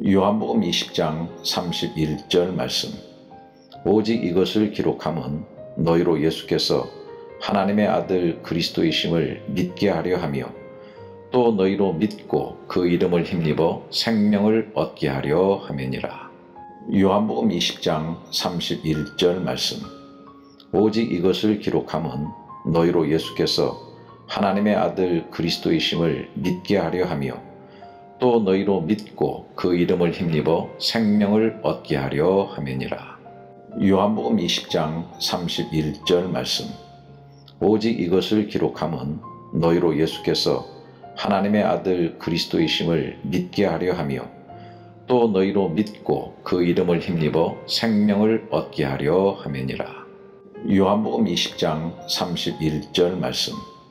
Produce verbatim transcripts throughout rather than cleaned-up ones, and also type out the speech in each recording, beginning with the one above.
요한복음 이십 장 삼십일 절 말씀. 오직 이것을 기록함은 너희로 예수께서 하나님의 아들 그리스도이심을 믿게 하려 하며 또 너희로 믿고 그 이름을 힘입어 생명을 얻게 하려 함이니라. 요한복음 이십 장 삼십일 절 말씀. 오직 이것을 기록함은 너희로 예수께서 하나님의 아들 그리스도이심을 믿게 하려 하며 또 너희로 믿고 그 이름을 힘입어 생명을 얻게 하려 함이니라. 요한복음 이십 장 삼십일 절 말씀. 오직 이것을 기록함은 너희로 예수께서 하나님의 아들 그리스도이심을 믿게 하려 하며 또 너희로 믿고 그 이름을 힘입어 생명을 얻게 하려 함이니라. 요한복음 이십 장 삼십일 절 말씀.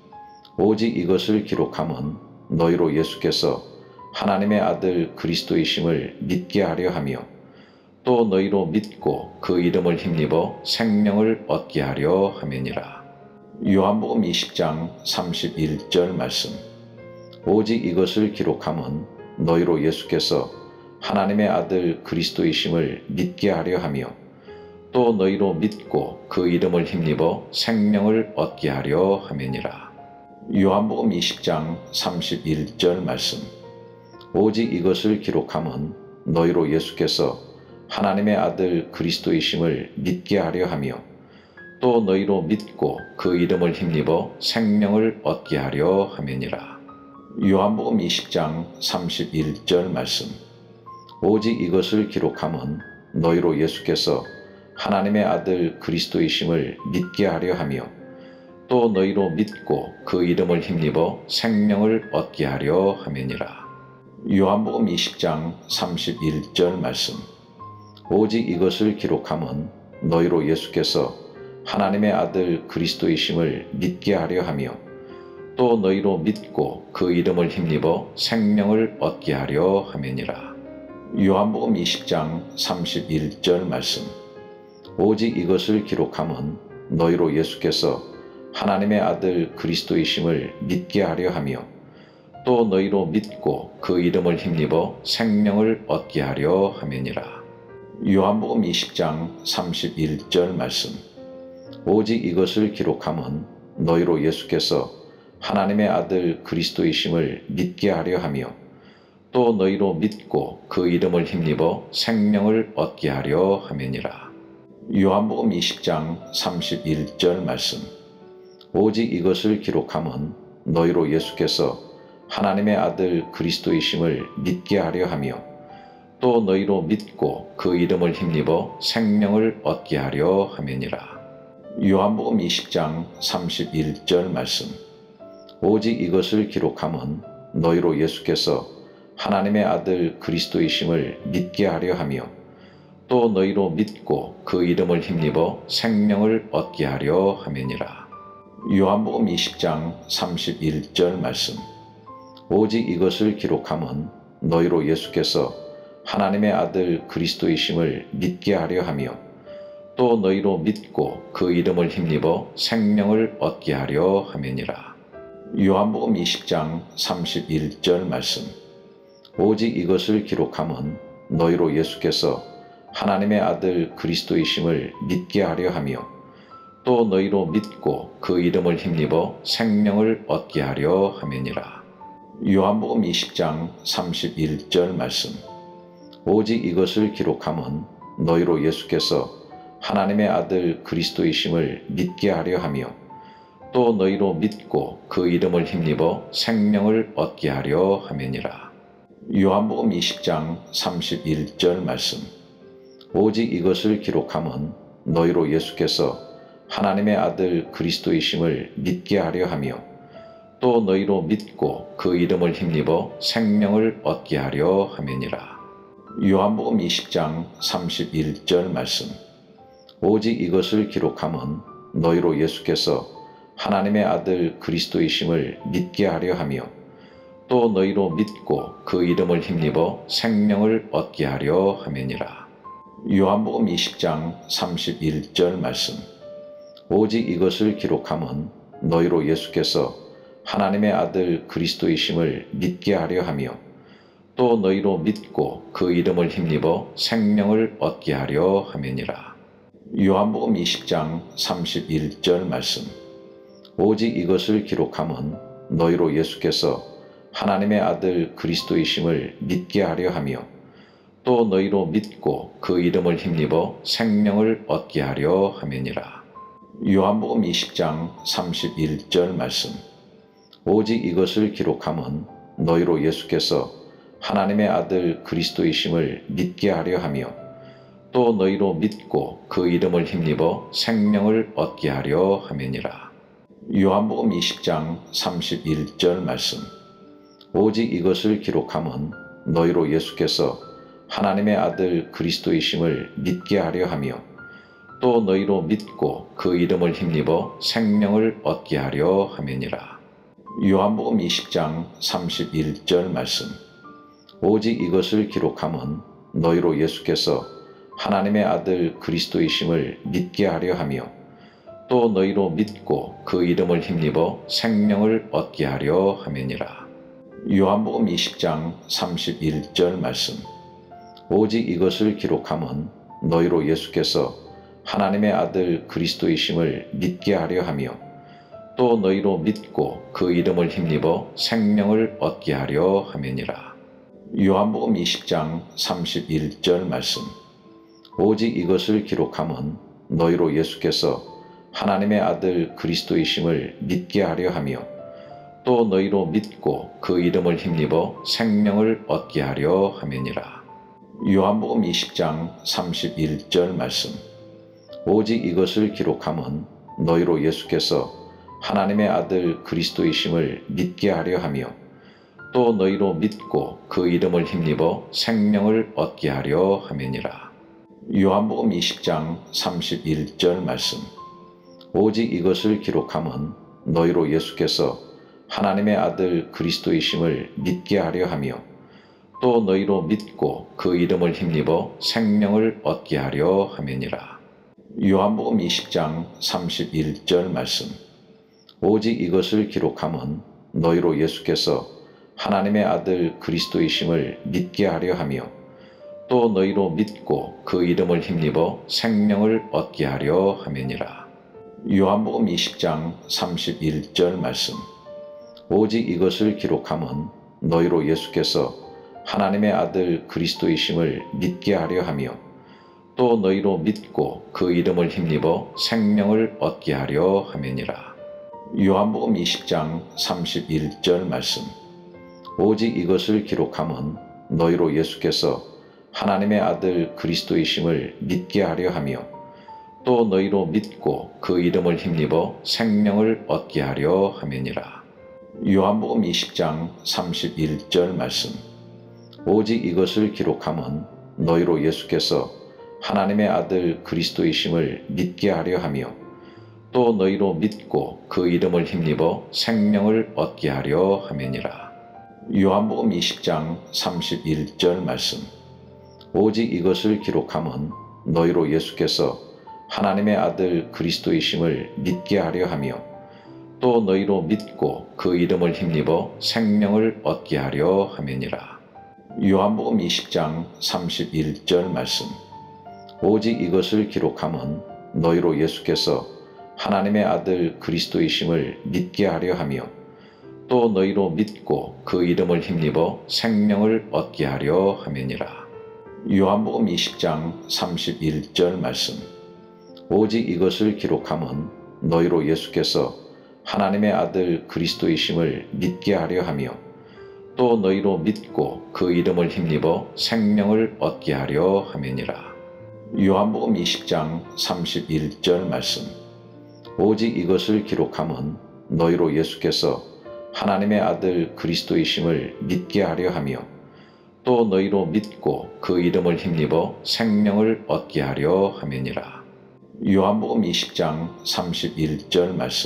오직 이것을 기록함은 너희로 예수께서 하나님의 아들 그리스도이심을 믿게 하려 하며 또 너희로 믿고 그 이름을 힘입어 생명을 얻게 하려 함이니라. 요한복음 이십 장 삼십일 절 말씀. 오직 이것을 기록함은 너희로 예수께서 하나님의 아들 그리스도이심을 믿게 하려 하며 또 너희로 믿고 그 이름을 힘입어 생명을 얻게 하려 함이니라. 요한복음 이십 장 삼십일 절 말씀. 오직 이것을 기록함은 너희로 예수께서 하나님의 아들 그리스도이심을 믿게 하려 하며 또 너희로 믿고 그 이름을 힘입어 생명을 얻게 하려 함이니라. 요한복음 이십 장 삼십일 절 말씀. 오직 이것을 기록함은 너희로 예수께서 하나님의 아들 그리스도이심을 믿게 하려 하며 또 너희로 믿고 그 이름을 힘입어 생명을 얻게 하려 함이니라. 요한복음 이십 장 삼십일 절 말씀. 오직 이것을 기록함은 너희로 예수께서 하나님의 아들 그리스도이심을 믿게 하려 하며 또 너희로 믿고 그 이름을 힘입어 생명을 얻게 하려 함이니라. 요한복음 이십 장 삼십일 절 말씀. 오직 이것을 기록함은 너희로 예수께서 하나님의 아들 그리스도이심을 믿게 하려 하며 또 너희로 믿고 그 이름을 힘입어 생명을 얻게 하려 함이니라. 요한복음 이십 장 삼십일 절 말씀. 오직 이것을 기록함은 너희로 예수께서 하나님의 아들 그리스도이심을 믿게 하려 하며 또 너희로 믿고 그 이름을 힘입어 생명을 얻게 하려 함이니라. 요한복음 이십 장 삼십일 절 말씀. 오직 이것을 기록함은 너희로 예수께서 하나님의 아들 그리스도이심을 믿게 하려 하며 또 너희로 믿고 그 이름을 힘입어 생명을 얻게 하려 함이니라. 요한복음 이십 장 삼십일 절 말씀. 오직 이것을 기록함은 너희로 예수께서 하나님의 아들 그리스도이심을 믿게 하려 하며 또 너희로 믿고 그 이름을 힘입어 생명을 얻게 하려 함이니라. 요한복음 이십 장 삼십일 절 말씀. 오직 이것을 기록함은 너희로 예수께서 하나님의 아들 그리스도이심을 믿게 하려 하며 또 너희로 믿고 그 이름을 힘입어 생명을 얻게 하려 함이니라. 요한복음 이십 장 삼십일 절 말씀. 오직 이것을 기록함은 너희로 예수께서 하나님의 아들 그리스도이심을 믿게 하려 하며 또 너희로 믿고 그 이름을 힘입어 생명을 얻게 하려 함이니라. 요한복음 이십 장 삼십일 절 말씀. 오직 이것을 기록함은 너희로 예수께서 하나님의 아들 그리스도이심을 믿게 하려 하며 또 너희로 믿고 그 이름을 힘입어 생명을 얻게 하려 함이니라. 요한복음 이십 장 삼십일 절 말씀. 오직 이것을 기록함은 너희로 예수께서 하나님의 아들 그리스도이심을 믿게 하려 하며 또 너희로 믿고 그 이름을 힘입어 생명을 얻게 하려 함이니라. 요한복음 이십 장 삼십일 절 말씀. 오직 이것을 기록함은 너희로 예수께서 하나님의 아들 그리스도이심을 믿게 하려 하며 또 너희로 믿고 그 이름을 힘입어 생명을 얻게 하려 함이니라. 요한복음 이십 장 삼십일 절 말씀. 오직 이것을 기록함은 너희로 예수께서 하나님의 아들 그리스도이심을 믿게 하려 하며 또 너희로 믿고 그 이름을 힘입어 생명을 얻게 하려 함이니라. 요한복음 이십 장 삼십일 절 말씀. 오직 이것을 기록함은 너희로 예수께서 하나님의 아들 그리스도이심을 믿게 하려 하며 또 너희로 믿고 그 이름을 힘입어 생명을 얻게 하려 함이니라. 요한복음 이십 장 삼십일 절 말씀. 오직 이것을 기록함은 너희로 예수께서 하나님의 아들 그리스도이심을 믿게 하려 하며 또 너희로 믿고 그 이름을 힘입어 생명을 얻게 하려 함이니라. 요한복음 이십 장 삼십일 절 말씀. 오직 이것을 기록함은 너희로 예수께서 하나님의 아들 그리스도이심을 믿게 하려 하며 또 너희로 믿고 그 이름을 힘입어 생명을 얻게 하려 함이니라. 요한복음 이십 장 삼십일 절 말씀. 오직 이것을 기록함은 너희로 예수께서 하나님의 아들 그리스도이심을 믿게 하려 하며 또 너희로 믿고 그 이름을 힘입어 생명을 얻게 하려 함이니라. 요한복음 이십 장 삼십일 절 말씀. 오직 이것을 기록함은 너희로 예수께서 하나님의 아들 그리스도이심을 믿게 하려 하며 또 너희로 믿고 그 이름을 힘입어 생명을 얻게 하려 함이니라. 요한복음 이십 장 삼십일 절 말씀. 오직 이것을 기록함은 너희로 예수께서 하나님의 아들 그리스도이심을 믿게 하려 하며 또 너희로 믿고 그 이름을 힘입어 생명을 얻게 하려 함이니라. 요한복음 이십 장 삼십일 절 말씀. 오직 이것을 기록함은 너희로 예수께서 하나님의 아들 그리스도이심을 믿게 하려 하며 또 너희로 믿고 그 이름을 힘입어 생명을 얻게 하려 함이니라. 요한복음 이십 장 삼십일 절 말씀. 오직 이것을 기록함은 너희로 예수께서 하나님의 아들 그리스도이심을 믿게 하려 하며 또 너희로 믿고 그 이름을 힘입어 생명을 얻게 하려 함이니라. 요한복음 이십 장 삼십일 절 말씀. 오직 이것을 기록함은 너희로 예수께서 하나님의 아들 그리스도이심을 믿게 하려 하며 또 너희로 믿고 그 이름을 힘입어 생명을 얻게 하려 함이니라. 요한복음 이십 장 삼십일 절 말씀. 오직 이것을 기록함은 너희로 예수께서 하나님의 아들 그리스도이심을 믿게 하려 하며 또 너희로 믿고 그 이름을 힘입어 생명을 얻게 하려 함이니라. 요한복음 이십 장 삼십일 절 말씀. 오직 이것을 기록함은 너희로 예수께서 하나님의 아들 그리스도이심을 믿게 하려 하며 또 너희로 믿고 그 이름을 힘입어 생명을 얻게 하려 함이니라. 요한복음 이십 장 삼십일 절 말씀. 오직 이것을 기록함은 너희로 예수께서 하나님의 아들 그리스도이심을 믿게 하려 하며 또 너희로 믿고 그 이름을 힘입어 생명을 얻게 하려 함이니라. 요한복음 이십 장 삼십일 절 말씀. 오직 이것을 기록함은 너희로 예수께서 하나님의 아들 그리스도이심을 믿게 하려 하며 또 너희로 믿고 그 이름을 힘입어 생명을 얻게 하려 함이니라. 요한복음 이십 장 삼십일 절 말씀. 오직 이것을 기록함은 너희로 예수께서 하나님의 아들 그리스도이심을 믿게 하려 하며 또 너희로 믿고 그 이름을 힘입어 생명을 얻게 하려 함이니라. 요한복음 이십 장 삼십일 절 말씀. 오직 이것을 기록함은 너희로 예수께서 하나님의 아들 그리스도이심을 믿게 하려 하며 또 너희로 믿고 그 이름을 힘입어 생명을 얻게 하려 함이니라. 요한복음 이십 장 삼십일 절 말씀. 오직 이것을 기록함은 너희로 예수께서 하나님의 아들 그리스도이심을 믿게 하려 하며 또 너희로 믿고 그 이름을 힘입어 생명을 얻게 하려 함이니라. 요한복음 이십 장 삼십일 절 말씀.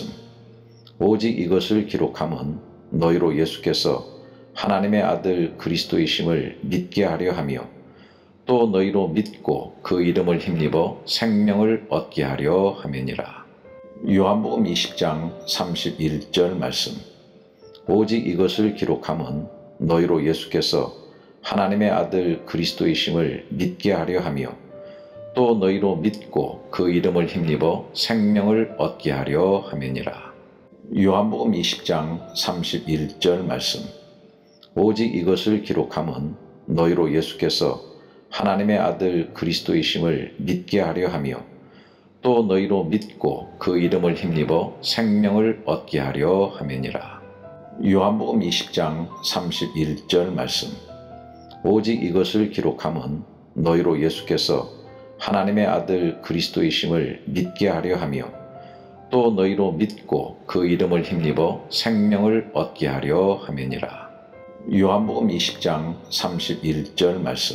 오직 이것을 기록함은 너희로 예수께서 하나님의 아들 그리스도이심을 믿게 하려 하며 또 너희로 믿고 그 이름을 힘입어 생명을 얻게 하려 함이니라. 요한복음 이십 장 삼십일 절 말씀. 오직 이것을 기록함은 너희로 예수께서 하나님의 아들 그리스도이심을 믿게 하려 하며 또 너희로 믿고 그 이름을 힘입어 생명을 얻게 하려 함이니라. 요한복음 이십 장 삼십일 절 말씀. 오직 이것을 기록함은 너희로 예수께서 하나님의 아들 그리스도이심을 믿게 하려 하며 또 너희로 믿고 그 이름을 힘입어 생명을 얻게 하려 함이니라. 요한복음 이십 장 삼십일 절 말씀. 오직 이것을 기록함은 너희로 예수께서 하나님의 아들 그리스도이심을 믿게 하려 하며 또 너희로 믿고 그 이름을 힘입어 생명을 얻게 하려 함이니라. 요한복음 이십 장 삼십일 절 말씀.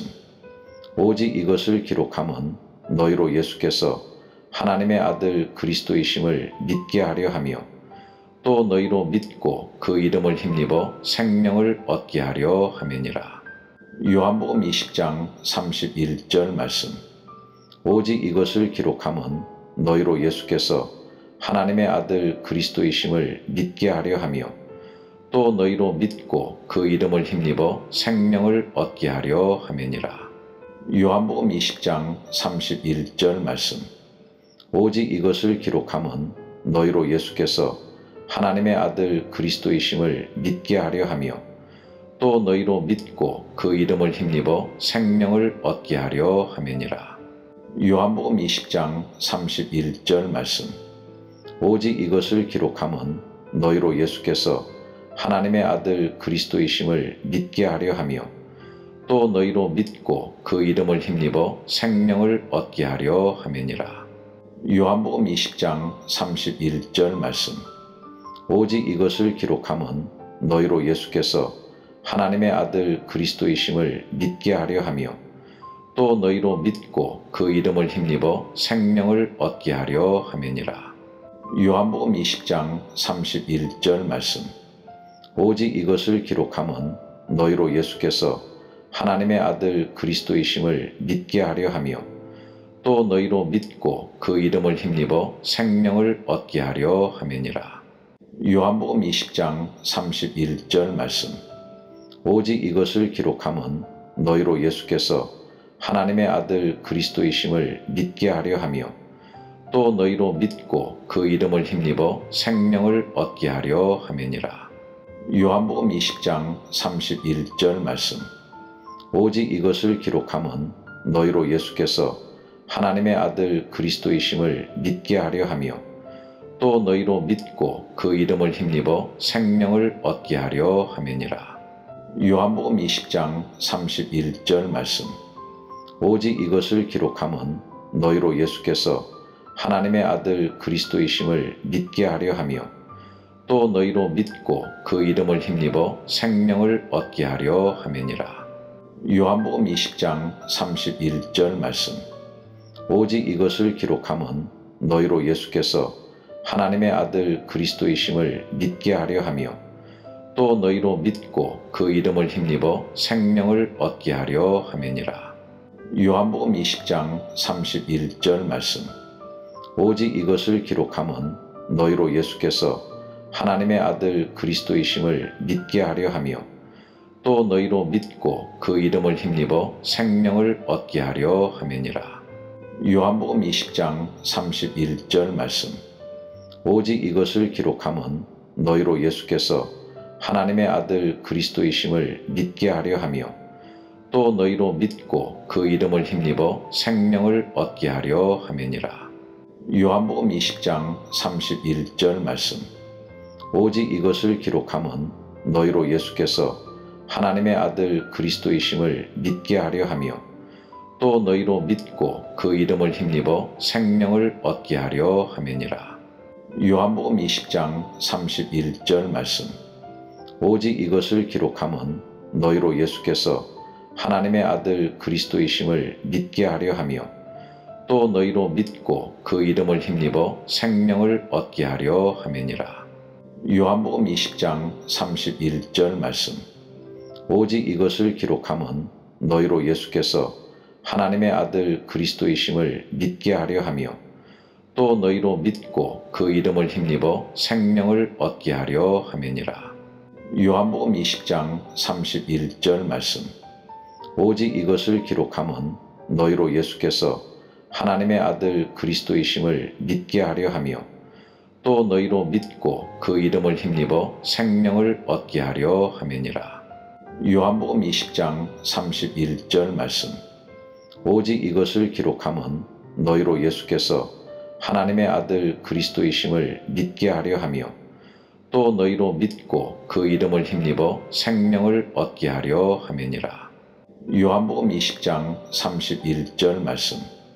오직 이것을 기록함은 너희로 예수께서 하나님의 아들 그리스도이심을 믿게 하려 하며 또 너희로 믿고 그 이름을 힘입어 생명을 얻게 하려 함이니라. 요한복음 이십 장 삼십일 절 말씀. 오직 이것을 기록함은 너희로 예수께서 하나님의 아들 그리스도이심을 믿게 하려 하며 또 너희로 믿고 그 이름을 힘입어 생명을 얻게 하려 함이니라. 요한복음 이십 장 삼십일 절 말씀. 오직 이것을 기록함은 너희로 예수께서 하나님의 아들 그리스도이심을 믿게 하려 하며 또 너희로 믿고 그 이름을 힘입어 생명을 얻게 하려 함이니라. 요한복음 이십 장 삼십일 절 말씀. 오직 이것을 기록함은 너희로 예수께서 하나님의 아들 그리스도이심을 믿게 하려 하며 또 너희로 믿고 그 이름을 힘입어 생명을 얻게 하려 함이니라. 요한복음 이십 장 삼십일 절 말씀. 오직 이것을 기록함은 너희로 예수께서 하나님의 아들 그리스도이심을 믿게 하려 하며 또 너희로 믿고 그 이름을 힘입어 생명을 얻게 하려 함이니라. 요한복음 이십 장 삼십일 절 말씀. 오직 이것을 기록함은 너희로 예수께서 하나님의 아들 그리스도이심을 믿게 하려 하며 또 너희로 믿고 그 이름을 힘입어 생명을 얻게 하려 함이니라. 요한복음 이십 장 삼십일 절 말씀. 오직 이것을 기록함은 너희로 예수께서 하나님의 아들 그리스도이심을 믿게 하려 하며 또 너희로 믿고 그 이름을 힘입어 생명을 얻게 하려 함이니라. 요한복음 이십 장 삼십일 절 말씀. 오직 이것을 기록함은 너희로 예수께서 하나님의 아들 그리스도이심을 믿게 하려 하며 또 너희로 믿고 그 이름을 힘입어 생명을 얻게 하려 함이니라. 요한복음 이십 장 삼십일 절 말씀. 오직 이것을 기록함은 너희로 예수께서 하나님의 아들 그리스도이심을 믿게 하려 하며 또 너희로 믿고 그 이름을 힘입어 생명을 얻게 하려 함이니라. 요한복음 이십 장 삼십일 절 말씀. 오직 이것을 기록함은 너희로 예수께서 하나님의 아들 그리스도이심을 믿게 하려 하며 또 너희로 믿고 그 이름을 힘입어 생명을 얻게 하려 함이니라. 요한복음 이십 장 삼십일 절 말씀. 오직 이것을 기록함은 너희로 예수께서 하나님의 아들 그리스도이심을 믿게 하려 하며 또 너희로 믿고 그 이름을 힘입어 생명을 얻게 하려 함이니라. 요한복음 이십 장 삼십일 절 말씀. 오직 이것을 기록함은 너희로 예수께서 하나님의 아들 그리스도이심을 믿게 하려 하며 또 너희로 믿고 그 이름을 힘입어 생명을 얻게 하려 함이니라. 요한복음 이십 장 삼십일 절 말씀. 오직 이것을 기록함은 너희로 예수께서 하나님의 아들 그리스도이심을 믿게 하려 하며 또 너희로 믿고 그 이름을 힘입어 생명을 얻게 하려 함이니라. 요한복음 이십 장 삼십일 절 말씀. 오직 이것을 기록함은 너희로 예수께서 하나님의 아들 그리스도이심을 믿게 하려 하며 또 너희로 믿고 그 이름을 힘입어 생명을 얻게 하려 함이니라. 요한복음 이십 장 삼십일 절 말씀. 오직 이것을 기록함은 너희로 예수께서 하나님의 아들 그리스도이심을 믿게 하려 하며 또 너희로 믿고 그 이름을 힘입어 생명을 얻게 하려 함이니라. 요한복음 이십 장 삼십일 절 말씀. 오직 이것을 기록함은 너희로 예수께서 하나님의 아들 그리스도이심을 믿게 하려 하며 또 너희로 믿고 그 이름을 힘입어 생명을 얻게 하려 함이니라. 요한복음 이십 장 삼십일 절 말씀. 오직 이것을 기록함은 너희로 예수께서 하나님의 아들 그리스도이심을 믿게 하려 하며 또 너희로 믿고 그 이름을 힘입어 생명을 얻게 하려 함이니라. 요한복음 이십 장 삼십일 절 말씀.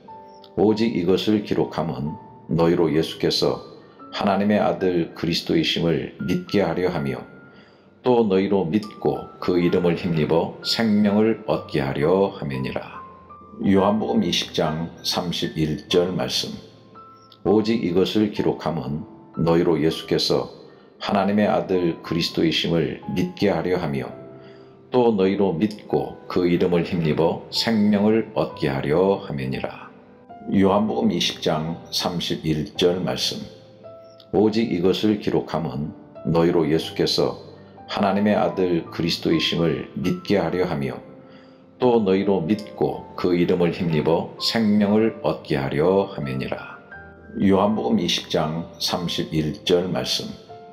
오직 이것을 기록함은 너희로 예수께서 하나님의 아들 그리스도이심을 믿게 하려 하며 또 너희로 믿고 그 이름을 힘입어 생명을 얻게 하려 함이니라. 요한복음 이십 장 삼십일 절 말씀. 오직 이것을 기록함은 너희로 예수께서 하나님의 아들 그리스도이심을 믿게 하려 하며 또 너희로 믿고 그 이름을 힘입어 생명을 얻게 하려 함이니라. 요한복음 이십 장 삼십일 절 말씀. 오직 이것을 기록함은 너희로 예수께서 하나님의 아들 그리스도이심을 믿게 하려 하며 또 너희로 믿고 그 이름을 힘입어 생명을 얻게 하려 함이니라. 요한복음 이십 장 삼십일 절 말씀.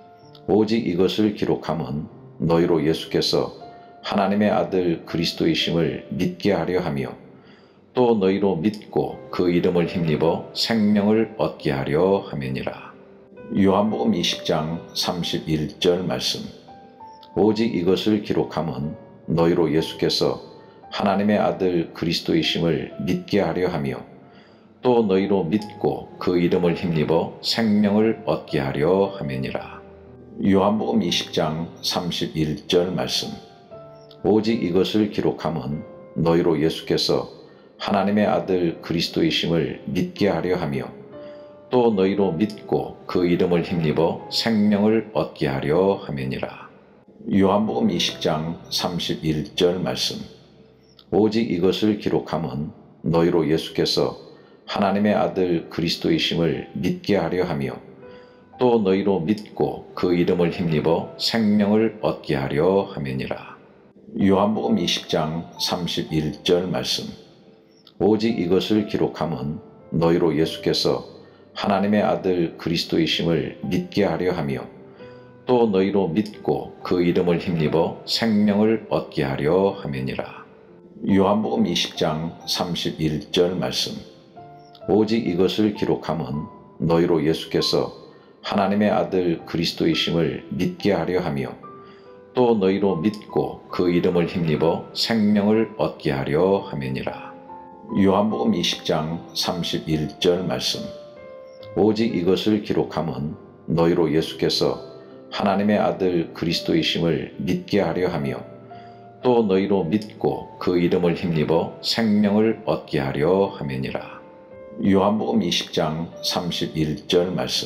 오직 이것을 기록함은 너희로 예수께서 하나님의 아들 그리스도이심을 믿게 하려 하며 또 너희로 믿고 그 이름을 힘입어 생명을 얻게 하려 함이니라. 요한복음 이십 장 삼십일 절 말씀. 오직 이것을 기록함은 너희로 예수께서 하나님의 아들 그리스도이심을 믿게 하려 하며 또 너희로 믿고 그 이름을 힘입어 생명을 얻게 하려 함이니라. 요한복음 이십 장 삼십일 절 말씀. 오직 이것을 기록함은 너희로 예수께서 하나님의 아들 그리스도이심을 믿게 하려 하며 또 너희로 믿고 그 이름을 힘입어 생명을 얻게 하려 함이니라. 요한복음 이십 장 삼십일 절 말씀. 오직 이것을 기록함은 너희로 예수께서 하나님의 아들 그리스도이심을 믿게 하려 하며 또 너희로 믿고 그 이름을 힘입어 생명을 얻게 하려 함이니라. 요한복음 이십 장 삼십일 절 말씀. 오직 이것을 기록함은 너희로 예수께서 하나님의 아들 그리스도이심을 믿게 하려 하며 또 너희로 믿고 그 이름을 힘입어 생명을 얻게 하려 함이니라. 요한복음 이십 장 삼십일 절 말씀. 오직 이것을 기록함은 너희로 예수께서 하나님의 아들 그리스도이심을 믿게 하려 하며 또 너희로 믿고 그 이름을 힘입어 생명을 얻게 하려 함이니라. 요한복음 이십 장 삼십일 절 말씀. 오직 이것을 기록함은 너희로 예수께서 하나님의 아들 그리스도이심을 믿게 하려 하며 또 너희로 믿고 그 이름을 힘입어 생명을 얻게 하려 함이니라. 요한복음 이십 장 삼십일 절 말씀.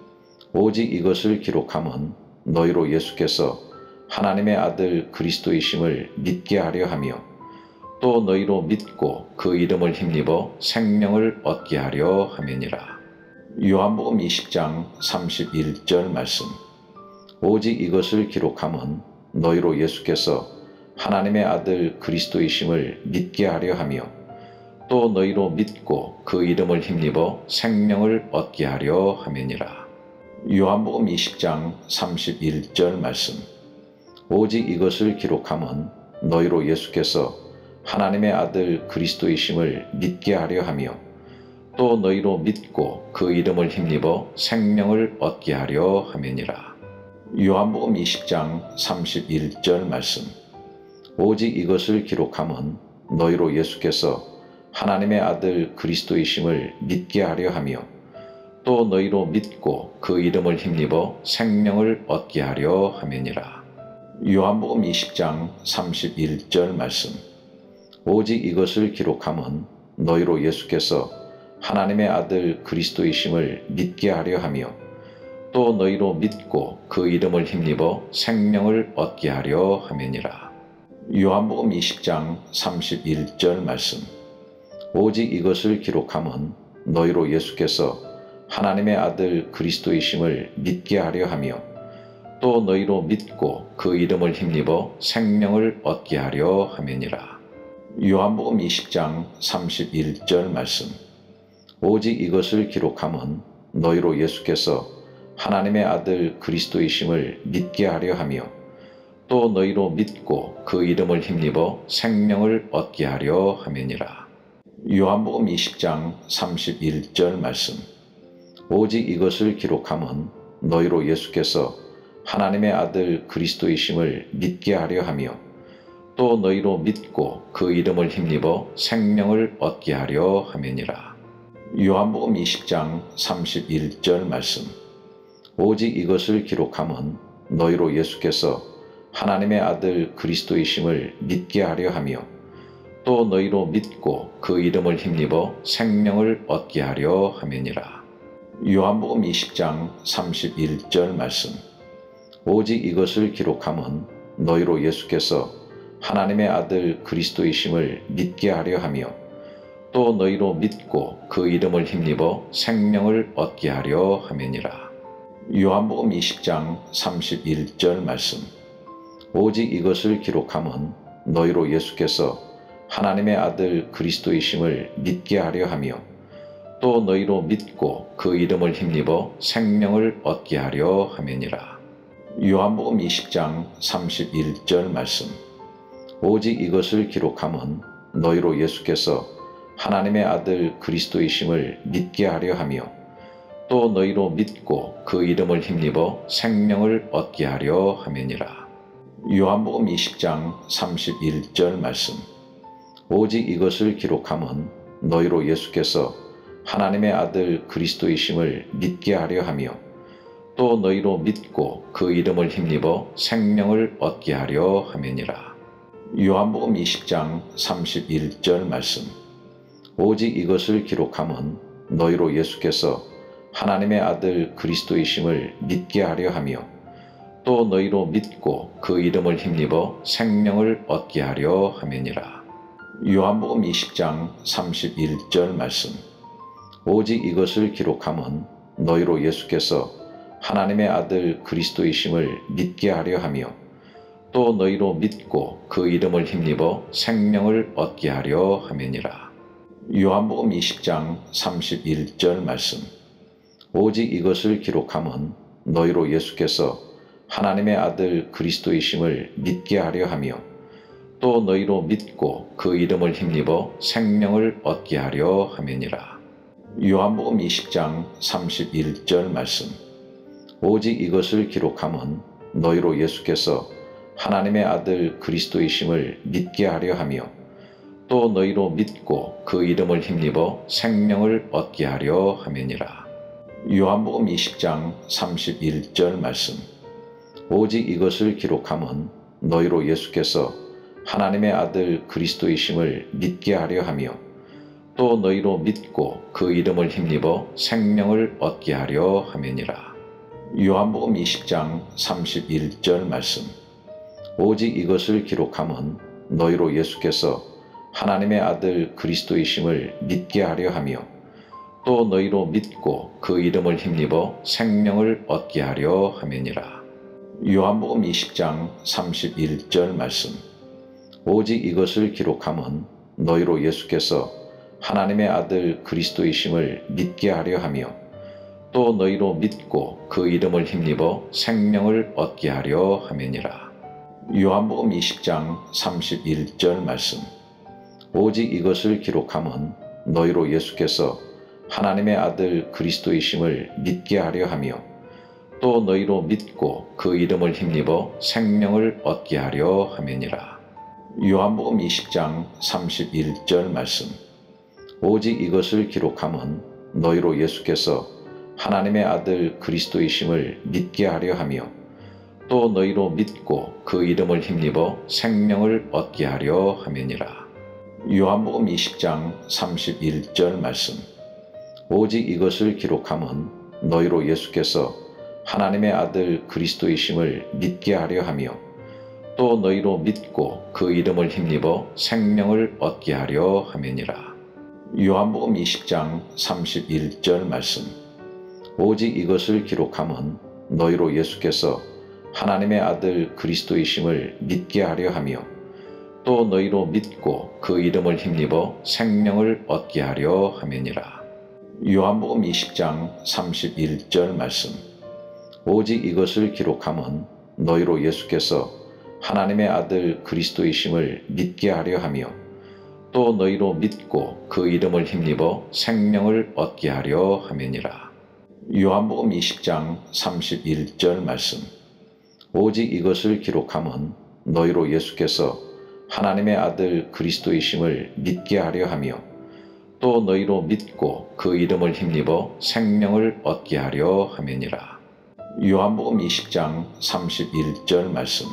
오직 이것을 기록함은 너희로 예수께서 하나님의 아들 그리스도이심을 믿게 하려 하며 또 너희로 믿고 그 이름을 힘입어 생명을 얻게 하려 함이니라. 요한복음 이십 장 삼십일 절 말씀. 오직 이것을 기록함은 너희로 예수께서 하나님의 아들 그리스도이심을 믿게 하려 하며 또 너희로 믿고 그 이름을 힘입어 생명을 얻게 하려 함이니라. 요한복음 이십 장 삼십일 절 말씀. 오직 이것을 기록함은 너희로 예수께서 하나님의 아들 그리스도이심을 믿게 하려 하며 또 너희로 믿고 그 이름을 힘입어 생명을 얻게 하려 함이니라. 요한복음 이십 장 삼십일 절 말씀. 오직 이것을 기록함은 너희로 예수께서 하나님의 아들 그리스도이심을 믿게 하려 하며 또 너희로 믿고 그 이름을 힘입어 생명을 얻게 하려 함이니라. 요한복음 이십 장 삼십일 절 말씀. 오직 이것을 기록함은 너희로 예수께서 하나님의 아들 그리스도이심을 믿게 하려 하며 또 너희로 믿고 그 이름을 힘입어 생명을 얻게 하려 함이니라. 요한복음 이십 장 삼십일 절 말씀. 오직 이것을 기록함은 너희로 예수께서 하나님의 아들 그리스도이심을 믿게 하려 하며 또 너희로 믿고 그 이름을 힘입어 생명을 얻게 하려 함이니라. 요한복음 이십 장 삼십일 절 말씀. 오직 이것을 기록함은 너희로 예수께서 하나님의 아들 그리스도이심을 믿게 하려 하며 또 너희로 믿고 그 이름을 힘입어 생명을 얻게 하려 함이니라. 요한복음 이십 장 삼십일 절 말씀. 오직 이것을 기록함은 너희로 예수께서 하나님의 아들 그리스도이심을 믿게 하려 하며 또 너희로 믿고 그 이름을 힘입어 생명을 얻게 하려 함이니라. 요한복음 이십 장 삼십일 절 말씀. 오직 이것을 기록함은 너희로 예수께서 하나님의 아들 그리스도이심을 믿게 하려 하며 또 너희로 믿고 그 이름을 힘입어 생명을 얻게 하려 함이니라. 요한복음 이십 장 삼십일 절 말씀. 오직 이것을 기록함은 너희로 예수께서 하나님의 아들 그리스도이심을 믿게 하려 하며 또 너희로 믿고 그 이름을 힘입어 생명을 얻게 하려 함이니라. 요한복음 이십 장 삼십일 절 말씀. 오직 이것을 기록함은 너희로 예수께서 하나님의 아들 그리스도이심을 믿게 하려 하며 또 너희로 믿고 그 이름을 힘입어 생명을 얻게 하려 함이니라. 요한복음 이십 장 삼십일 절 말씀. 오직 이것을 기록함은 너희로 예수께서 하나님의 아들 그리스도이심을 믿게 하려 하며 또 너희로 믿고 그 이름을 힘입어 생명을 얻게 하려 함이니라. 요한복음 이십 장 삼십일 절 말씀. 오직 이것을 기록함은 너희로 예수께서 하나님의 아들 그리스도이심을 믿게 하려 하며 또 너희로 믿고 그 이름을 힘입어 생명을 얻게 하려 함이니라. 요한복음 이십 장 삼십일 절 말씀. 오직 이것을 기록함은 너희로 예수께서 하나님의 아들 그리스도이심을 믿게 하려 하며 또 너희로 믿고 그 이름을 힘입어 생명을 얻게 하려 함이니라. 요한복음 이십 장 삼십일 절 말씀. 오직 이것을 기록함은 너희로 예수께서 하나님의 아들 그리스도이심을 믿게 하려 하며 또 너희로 믿고 그 이름을 힘입어 생명을 얻게 하려 함이니라. 요한복음 이십 장 삼십일 절 말씀. 오직 이것을 기록함은 너희로 예수께서 하나님의 아들 그리스도이심을 믿게 하려 하며 또 너희로 믿고 그 이름을 힘입어 생명을 얻게 하려 함이니라. 요한복음 이십 장 삼십일 절 말씀. 오직 이것을 기록함은 너희로 예수께서 하나님의 아들 그리스도이심을 믿게 하려 하며 또 너희로 믿고 그 이름을 힘입어 생명을 얻게 하려 함이니라. 요한복음 이십 장 삼십일 절 말씀. 오직 이것을 기록함은 너희로 예수께서 하나님의 아들 그리스도이심을 믿게 하려 하며 또 너희로 믿고 그 이름을 힘입어 생명을 얻게 하려 함이니라. 요한복음 이십 장 삼십일 절 말씀. 오직 이것을 기록함은 너희로 예수께서 하나님의 아들 그리스도이심을 믿게 하려 하며 또 너희로 믿고 그 이름을 힘입어 생명을 얻게 하려 함이니라. 요한복음 이십 장 삼십일 절 말씀. 오직 이것을 기록함은 너희로 예수께서 하나님의 아들 그리스도이심을 믿게 하려 하며 또 너희로 믿고 그 이름을 힘입어 생명을 얻게 하려 함이니라. 요한복음 이십 장 삼십일 절 말씀. 오직 이것을 기록함은 너희로 예수께서 하나님의 아들 그리스도이심을 믿게 하려 하며 또 너희로 믿고 그 이름을 힘입어 생명을 얻게 하려 함이니라. 요한복음 이십 장 삼십일 절 말씀. 오직 이것을 기록함은 너희로 예수께서 하나님의 아들 그리스도이심을 믿게 하려 하며 또 너희로 믿고 그 이름을 힘입어 생명을 얻게 하려 함이니라. 요한복음 이십 장 삼십일 절 말씀. 오직 이것을 기록함은 너희로 예수께서 하나님의 아들 그리스도이심을 믿게 하려 하며 또 너희로 믿고 그 이름을 힘입어 생명을 얻게 하려 함이니라. 요한복음 이십 장 삼십일 절 말씀. 오직 이것을 기록함은 너희로 예수께서 하나님의 아들 그리스도이심을 믿게 하려 하며 또 너희로 믿고 그 이름을 힘입어 생명을 얻게 하려 함이니라. 요한복음 이십 장 삼십일 절 말씀. 오직 이것을 기록함은 너희로 예수께서 하나님의 아들 그리스도이심을 믿게 하려 하며 또 너희로 믿고 그 이름을 힘입어 생명을 얻게 하려 함이니라. 요한복음 이십 장 삼십일 절 말씀. 오직 이것을 기록함은 너희로 예수께서 하나님의 아들 그리스도이심을 믿게 하려 하며 또 너희로 믿고 그 이름을 힘입어 생명을 얻게 하려 함이니라. 요한복음 이십 장 삼십일 절 말씀.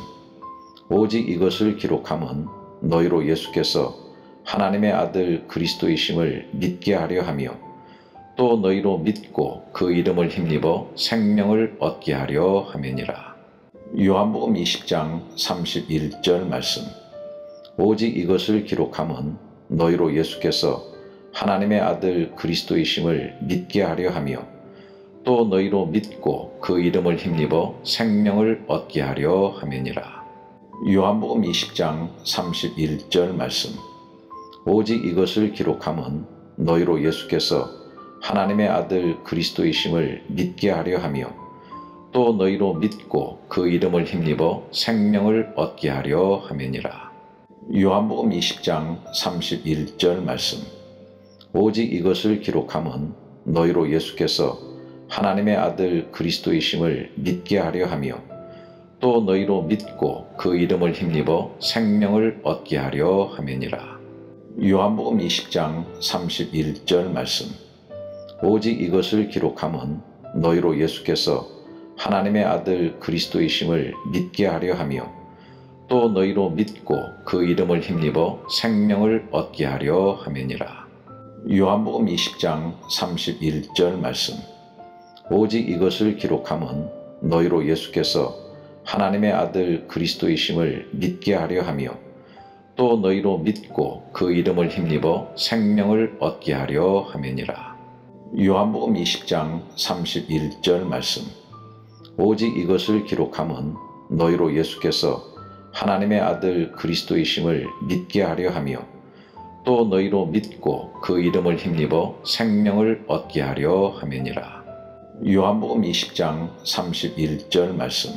오직 이것을 기록함은 너희로 예수께서 하나님의 아들 그리스도이심을 믿게 하려 하며 또 너희로 믿고 그 이름을 힘입어 생명을 얻게 하려 함이니라. 요한복음 이십 장 삼십일 절 말씀. 오직 이것을 기록함은 너희로 예수께서 하나님의 아들 그리스도이심을 믿게 하려 하며 또 너희로 믿고 그 이름을 힘입어 생명을 얻게 하려 함이니라. 요한복음 이십 장 삼십일 절 말씀. 오직 이것을 기록함은 너희로 예수께서 하나님의 아들 그리스도이심을 믿게 하려 하며 또 너희로 믿고 그 이름을 힘입어 생명을 얻게 하려 함이니라. 요한복음 이십 장 삼십일 절 말씀. 오직 이것을 기록함은 너희로 예수께서 하나님의 아들 그리스도이심을 믿게 하려 하며 또 너희로 믿고 그 이름을 힘입어 생명을 얻게 하려 함이니라. 요한복음 이십 장 삼십일 절 말씀. 오직 이것을 기록함은 너희로 예수께서 하나님의 아들 그리스도이심을 믿게 하려 하며 또 너희로 믿고 그 이름을 힘입어 생명을 얻게 하려 함이니라. 요한복음 이십 장 삼십일 절 말씀. 오직 이것을 기록함은 너희로 예수께서 하나님의 아들 그리스도이심을 믿게 하려 하며 또 너희로 믿고 그 이름을 힘입어 생명을 얻게 하려 함이니라. 요한복음 이십 장 삼십일 절 말씀. 오직 이것을 기록함은 너희로 예수께서 하나님의 아들 그리스도이심을 믿게 하려 하며 또 너희로 믿고 그 이름을 힘입어 생명을 얻게 하려 함이니라. 요한복음 이십 장 삼십일 절 말씀.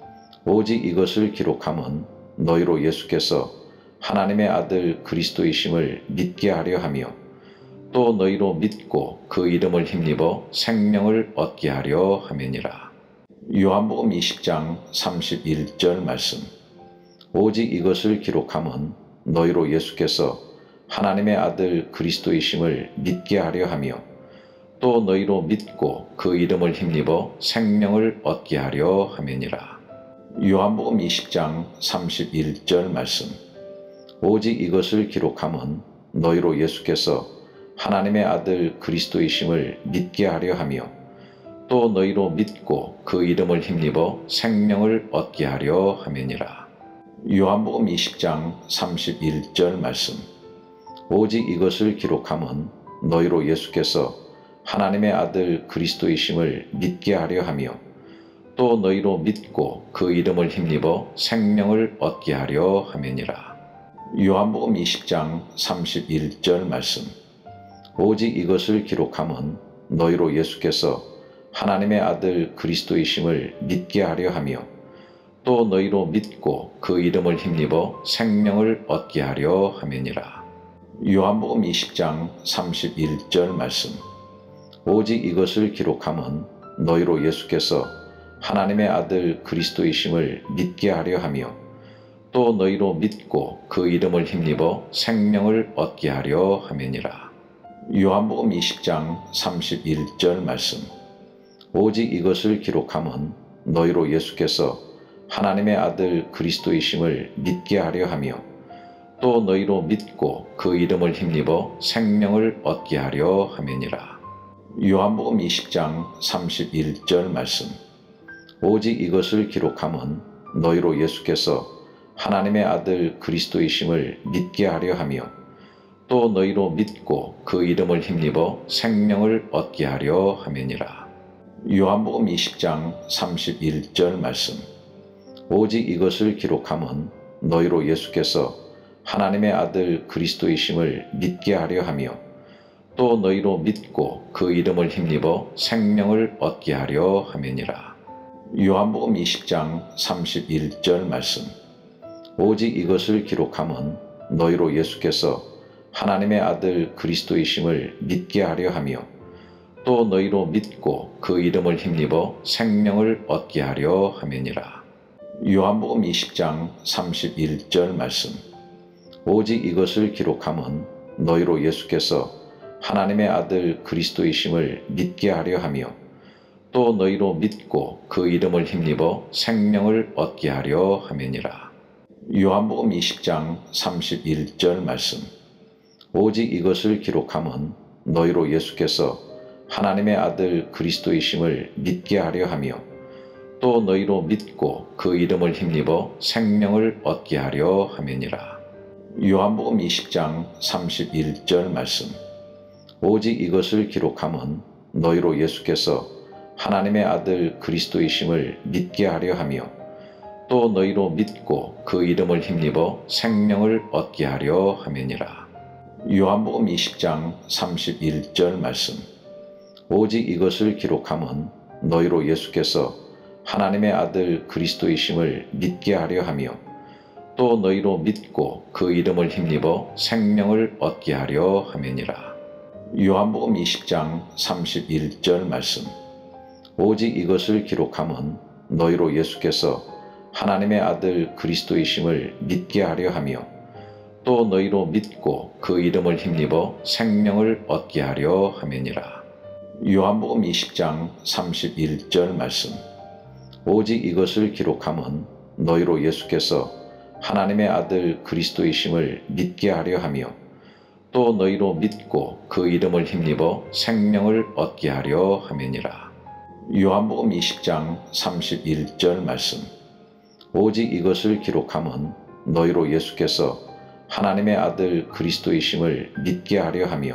오직 이것을 기록함은 너희로 예수께서 하나님의 아들 그리스도이심을 믿게 하려 하며 또 너희로 믿고 그 이름을 힘입어 생명을 얻게 하려 함이니라. 요한복음 이십 장 삼십일 절 말씀. 오직 이것을 기록함은 너희로 예수께서 하나님의 아들 그리스도이심을 믿게 하려 하며 또 너희로 믿고 그 이름을 힘입어 생명을 얻게 하려 함이니라. 요한복음 이십 장 삼십일 절 말씀. 오직 이것을 기록함은 너희로 예수께서 하나님의 아들 그리스도이심을 믿게 하려 하며 또 너희로 믿고 그 이름을 힘입어 생명을 얻게 하려 함이니라. 요한복음 이십 장 삼십일 절 말씀. 오직 이것을 기록함은 너희로 예수께서 하나님의 아들 그리스도이심을 믿게 하려 하며 또 너희로 믿고 그 이름을 힘입어 생명을 얻게 하려 함이니라. 요한복음 이십 장 삼십일 절 말씀. 오직 이것을 기록함은 너희로 예수께서 하나님의 아들 그리스도이심을 믿게 하려 하며 또 너희로 믿고 그 이름을 힘입어 생명을 얻게 하려 함이니라. 요한복음 이십 장 삼십일 절 말씀. 오직 이것을 기록함은 너희로 예수께서 하나님의 아들 그리스도이심을 믿게 하려 하며 또 너희로 믿고 그 이름을 힘입어 생명을 얻게 하려 함이니라. 요한복음 이십 장 삼십일 절 말씀. 오직 이것을 기록함은 너희로 예수께서 하나님의 아들 그리스도이심을 믿게 하려 하며 또 너희로 믿고 그 이름을 힘입어 생명을 얻게 하려 함이니라. 요한복음 이십 장 삼십일 절 말씀. 오직 이것을 기록함은 너희로 예수께서 하나님의 아들 그리스도이심을 믿게 하려 하며 또 너희로 믿고 그 이름을 힘입어 생명을 얻게 하려 함이니라. 요한복음 이십 장 삼십일 절 말씀. 오직 이것을 기록함은 너희로 예수께서 하나님의 아들 그리스도이심을 믿게 하려 하며 또 너희로 믿고 그 이름을 힘입어 생명을 얻게 하려 함이니라. 요한복음 이십 장 삼십일 절 말씀. 오직 이것을 기록함은 너희로 예수께서 하나님의 아들 그리스도이심을 믿게 하려 하며 또 너희로 믿고 그 이름을 힘입어 생명을 얻게 하려 함이니라. 요한복음 이십 장 삼십일 절 말씀. 오직 이것을 기록함은 너희로 예수께서 하나님의 아들 그리스도이심을 믿게 하려 하며 또 너희로 믿고 그 이름을 힘입어 생명을 얻게 하려 함이니라. 요한복음 이십 장 삼십일 절 말씀. 오직 이것을 기록함은 너희로 예수께서 하나님의 아들 그리스도이심을 믿게 하려 하며 또 너희로 믿고 그 이름을 힘입어 생명을 얻게 하려 함이니라. 요한복음 이십 장 삼십일 절 말씀. 오직 이것을 기록함은 너희로 예수께서 하나님의 아들 그리스도이심을 믿게 하려 하며 또 너희로 믿고 그 이름을 힘입어 생명을 얻게 하려 함이니라. 요한복음 이십 장 삼십일 절 말씀. 오직 이것을 기록함은 너희로 예수께서 하나님의 아들 그리스도이심을 믿게 하려 하며 또 너희로 믿고 그 이름을 힘입어 생명을 얻게 하려 함이니라. 요한복음 이십 장 삼십일 절 말씀. 오직 이것을 기록함은 너희로 예수께서 하나님의 아들 그리스도이심을 믿게 하려 하며 또 너희로 믿고 그 이름을 힘입어 생명을 얻게 하려 함이니라. 요한복음 이십 장 삼십일 절 말씀. 오직 이것을 기록함은 너희로 예수께서 하나님의 아들 그리스도이심을 믿게 하려 하며 또 너희로 믿고 그 이름을 힘입어 생명을 얻게 하려 함이니라. 요한복음 이십 장 삼십일 절 말씀. 오직 이것을 기록함은 너희로 예수께서 하나님의 아들 그리스도이심을 믿게 하려 하며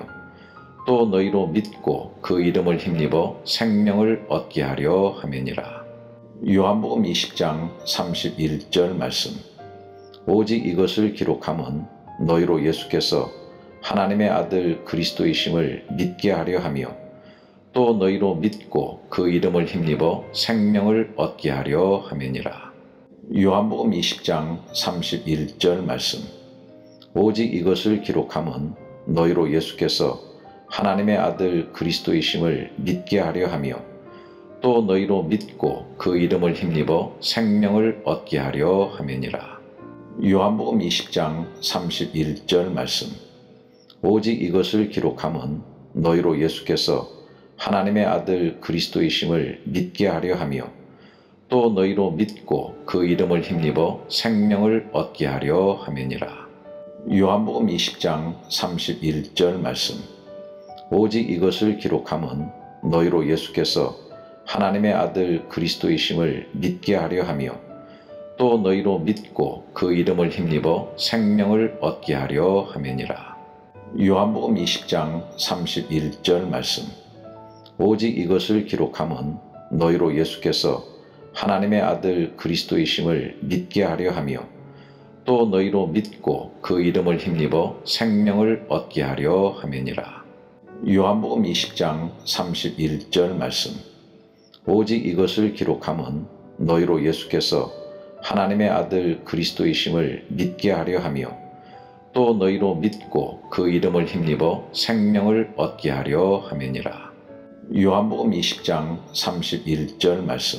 또 너희로 믿고 그 이름을 힘입어 생명을 얻게 하려 함이니라. 요한복음 이십 장 삼십일 절 말씀. 오직 이것을 기록함은 너희로 예수께서 하나님의 아들 그리스도이심을 믿게 하려 하며 또 너희로 믿고 그 이름을 힘입어 생명을 얻게 하려 함이니라. 요한복음 이십 장 삼십일 절 말씀. 오직 이것을 기록함은 너희로 예수께서 하나님의 아들 그리스도이심을 믿게 하려 하며 또 너희로 믿고 그 이름을 힘입어 생명을 얻게 하려 함이니라. 요한복음 이십 장 삼십일 절 말씀. 오직 이것을 기록함은 너희로 예수께서 하나님의 아들 그리스도이심을 믿게 하려 하며 또 너희로 믿고 그 이름을 힘입어 생명을 얻게 하려 함이니라. 요한복음 이십 장 삼십일 절 말씀. 오직 이것을 기록함은 너희로 예수께서 하나님의 아들 그리스도이심을 믿게 하려 하며 또 너희로 믿고 그 이름을 힘입어 생명을 얻게 하려 함이니라. 요한복음 이십 장 삼십일 절 말씀. 오직 이것을 기록함은 너희로 예수께서 하나님의 아들 그리스도이심을 믿게 하려 하며 또 너희로 믿고 그 이름을 힘입어 생명을 얻게 하려 함이니라. 요한복음 이십 장 삼십일 절 말씀. 오직 이것을 기록함은 너희로 예수께서 하나님의 아들 그리스도이심을 믿게 하려 하며 또 너희로 믿고 그 이름을 힘입어 생명을 얻게 하려 함이니라. 요한복음 이십 장 삼십일 절 말씀.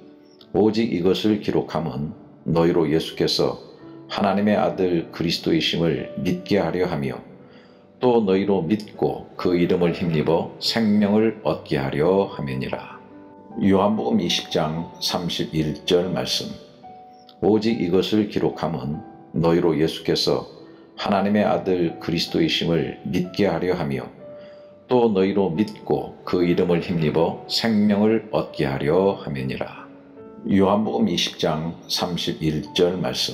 오직 이것을 기록함은 너희로 예수께서 하나님의 아들 그리스도이심을 믿게 하려 하며 또 너희로 믿고 그 이름을 힘입어 생명을 얻게 하려 함이니라. 요한복음 이십 장 삼십일 절 말씀. 오직 이것을 기록함은 너희로 예수께서 하나님의 아들 그리스도이심을 믿게 하려 하며 또 너희로 믿고 그 이름을 힘입어 생명을 얻게 하려 함이니라. 요한복음 이십 장 삼십일 절 말씀.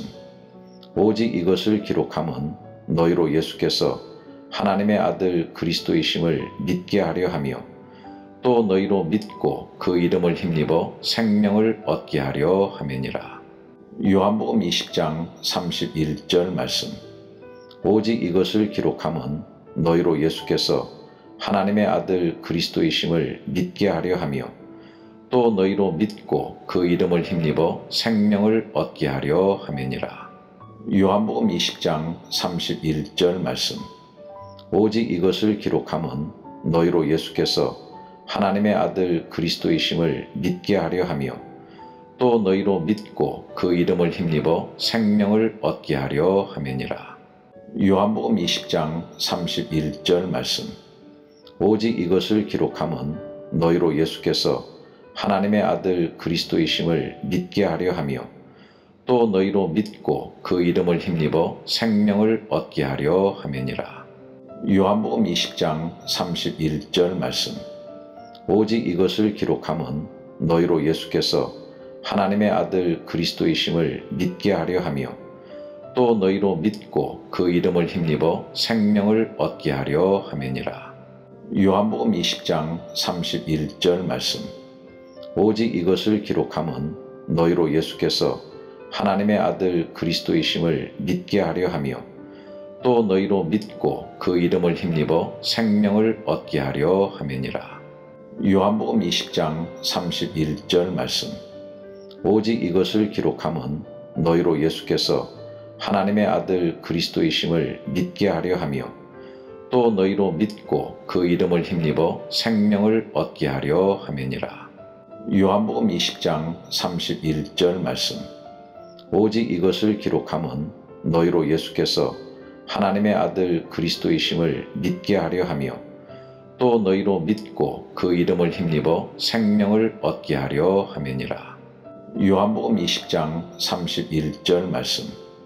오직 이것을 기록함은 너희로 예수께서 하나님의 아들 그리스도이심을 믿게 하려 하며 또 너희로 믿고 그 이름을 힘입어 생명을 얻게 하려 함이니라. 요한복음 이십 장 삼십일 절 말씀. 오직 이것을 기록함은 너희로 예수께서 하나님의 아들 그리스도이심을 믿게 하려 하며 또 너희로 믿고 그 이름을 힘입어 생명을 얻게 하려 함이니라. 요한복음 이십 장 삼십일 절 말씀. 오직 이것을 기록함은 너희로 예수께서 하나님의 아들 그리스도이심을 믿게 하려 하며 또 너희로 믿고 그 이름을 힘입어 생명을 얻게 하려 함이니라. 요한복음 이십 장 삼십일 절 말씀. 오직 이것을 기록함은 너희로 예수께서 하나님의 아들 그리스도이심을 믿게 하려 하며 또 너희로 믿고 그 이름을 힘입어 생명을 얻게 하려 함이니라. 요한복음 이십 장 삼십일 절 말씀. 오직 이것을 기록함은 너희로 예수께서 하나님의 아들 그리스도이심을 믿게 하려 하며 또 너희로 믿고 그 이름을 힘입어 생명을 얻게 하려 함이니라. 요한복음 이십 장 삼십일 절 말씀. 오직 이것을 기록함은 너희로 예수께서 하나님의 아들 그리스도이심을 믿게 하려 하며 또 너희로 믿고 그 이름을 힘입어 생명을 얻게 하려 함이니라. 요한복음 이십 장 삼십일 절 말씀. 오직 이것을 기록함은 너희로 예수께서 하나님의 아들 그리스도이심을 믿게 하려 하며 또 너희로 믿고 그 이름을 힘입어 생명을 얻게 하려 함이니라. 요한복음 이십 장 삼십일 절 말씀. 오직 이것을 기록함은 너희로 예수께서 하나님의 아들 그리스도이심을 믿게 하려 하며 또 너희로 믿고 그 이름을 힘입어 생명을 얻게 하려 함이니라. 요한복음 이십 장 삼십일 절 말씀.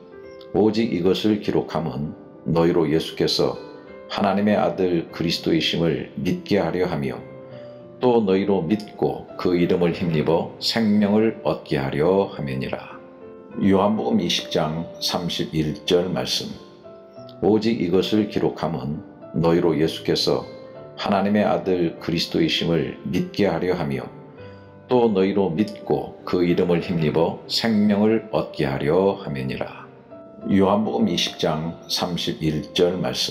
오직 이것을 기록함은 너희로 예수께서 하나님의 아들 그리스도이심을 믿게 하려 하며 또 너희로 믿고 그 이름을 힘입어 생명을 얻게 하려 함이니라. 요한복음 이십 장 삼십일 절 말씀. 오직 이것을 기록함은 너희로 예수께서 하나님의 아들 그리스도이심을 믿게 하려 하며 또 너희로 믿고 그 이름을 힘입어 생명을 얻게 하려 함이니라. 요한복음 이십 장 삼십일 절 말씀.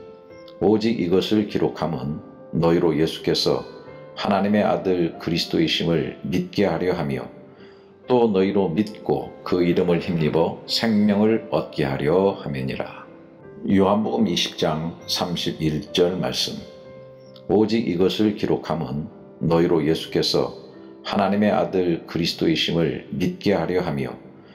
오직 이것을 기록함은 너희로 예수께서 하나님의 아들 그리스도이심을 믿게 하려 하며 또 너희로 믿고 그 이름을 힘입어 생명을 얻게 하려 함이니라. 요한복음 이십 장 삼십일 절 말씀. 오직 이것을 기록함은 너희로 예수께서 하나님의 아들 그리스도이심을 믿게 하려 하며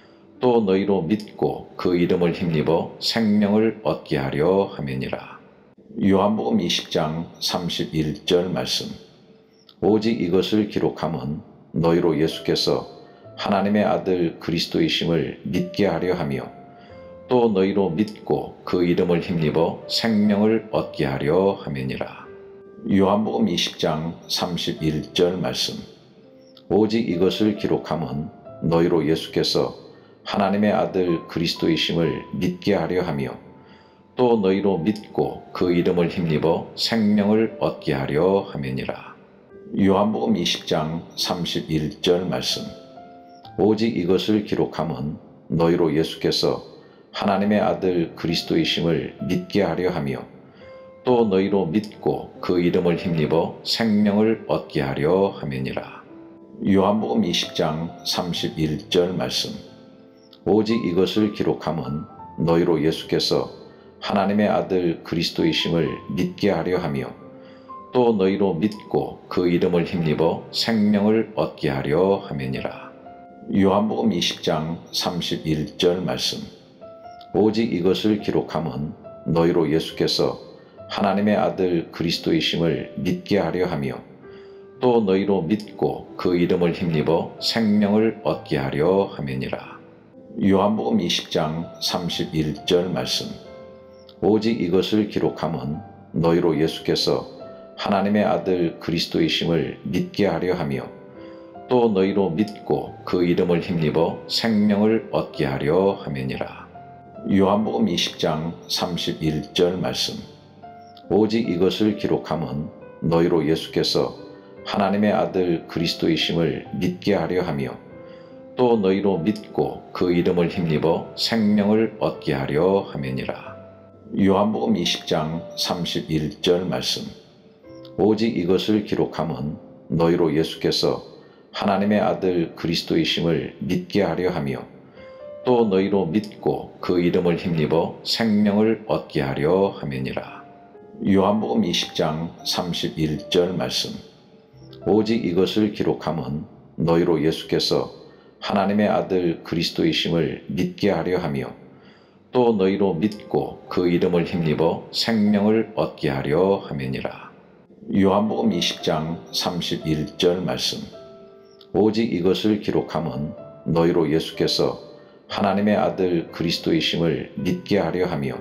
또 너희로 믿고 그 이름을 힘입어 생명을 얻게 하려 함이니라. 요한복음 이십 장 삼십일 절 말씀. 오직 이것을 기록함은 너희로 예수께서 하나님의 아들 그리스도이심을 믿게 하려 하며 또 너희로 믿고 그 이름을 힘입어 생명을 얻게 하려 함이니라. 요한복음 이십 장 삼십일 절 말씀. 오직 이것을 기록함은 너희로 예수께서 하나님의 아들 그리스도이심을 믿게 하려 하며 또 너희로 믿고 그 이름을 힘입어 생명을 얻게 하려 함이니라. 요한복음 이십 장 삼십일 절 말씀. 오직 이것을 기록함은 너희로 예수께서 하나님의 아들 그리스도이심을 믿게 하려 하며 또 너희로 믿고 그 이름을 힘입어 생명을 얻게 하려 함이니라. 요한복음 이십 장 삼십일 절 말씀. 오직 이것을 기록함은 너희로 예수께서 하나님의 아들 그리스도이심을 믿게 하려 하며 또 너희로 믿고 그 이름을 힘입어 생명을 얻게 하려 함이니라. 요한복음 이십 장 삼십일 절 말씀. 오직 이것을 기록함은 너희로 예수께서 하나님의 아들 그리스도이심을 믿게 하려 하며 또 너희로 믿고 그 이름을 힘입어 생명을 얻게 하려 함이니라. 요한복음 이십 장 삼십일 절 말씀. 오직 이것을 기록함은 너희로 예수께서 하나님의 아들 그리스도이심을 믿게 하려 하며 또 너희로 믿고 그 이름을 힘입어 생명을 얻게 하려 함이니라. 요한복음 이십 장 삼십일 절 말씀. 오직 이것을 기록함은 너희로 예수께서 하나님의 아들 그리스도이심을 믿게 하려 하며 또 너희로 믿고 그 이름을 힘입어 생명을 얻게 하려 함이니라. 요한복음 이십 장 삼십일 절 말씀. 오직 이것을 기록함은 너희로 예수께서 하나님의 아들 그리스도이심을 믿게 하려 하며 또 너희로 믿고 그 이름을 힘입어 생명을 얻게 하려 함이니라. 요한복음 이십 장 삼십일 절 말씀. 오직 이것을 기록함은 너희로 예수께서 하나님의 아들 그리스도이심을 믿게 하려 하며 또 너희로 믿고 그 이름을 힘입어 생명을 얻게 하려 함이니라. 요한복음 이십 장 삼십일 절 말씀. 오직 이것을 기록함은 너희로 예수께서 하나님의 아들 그리스도이심을 믿게 하려 하며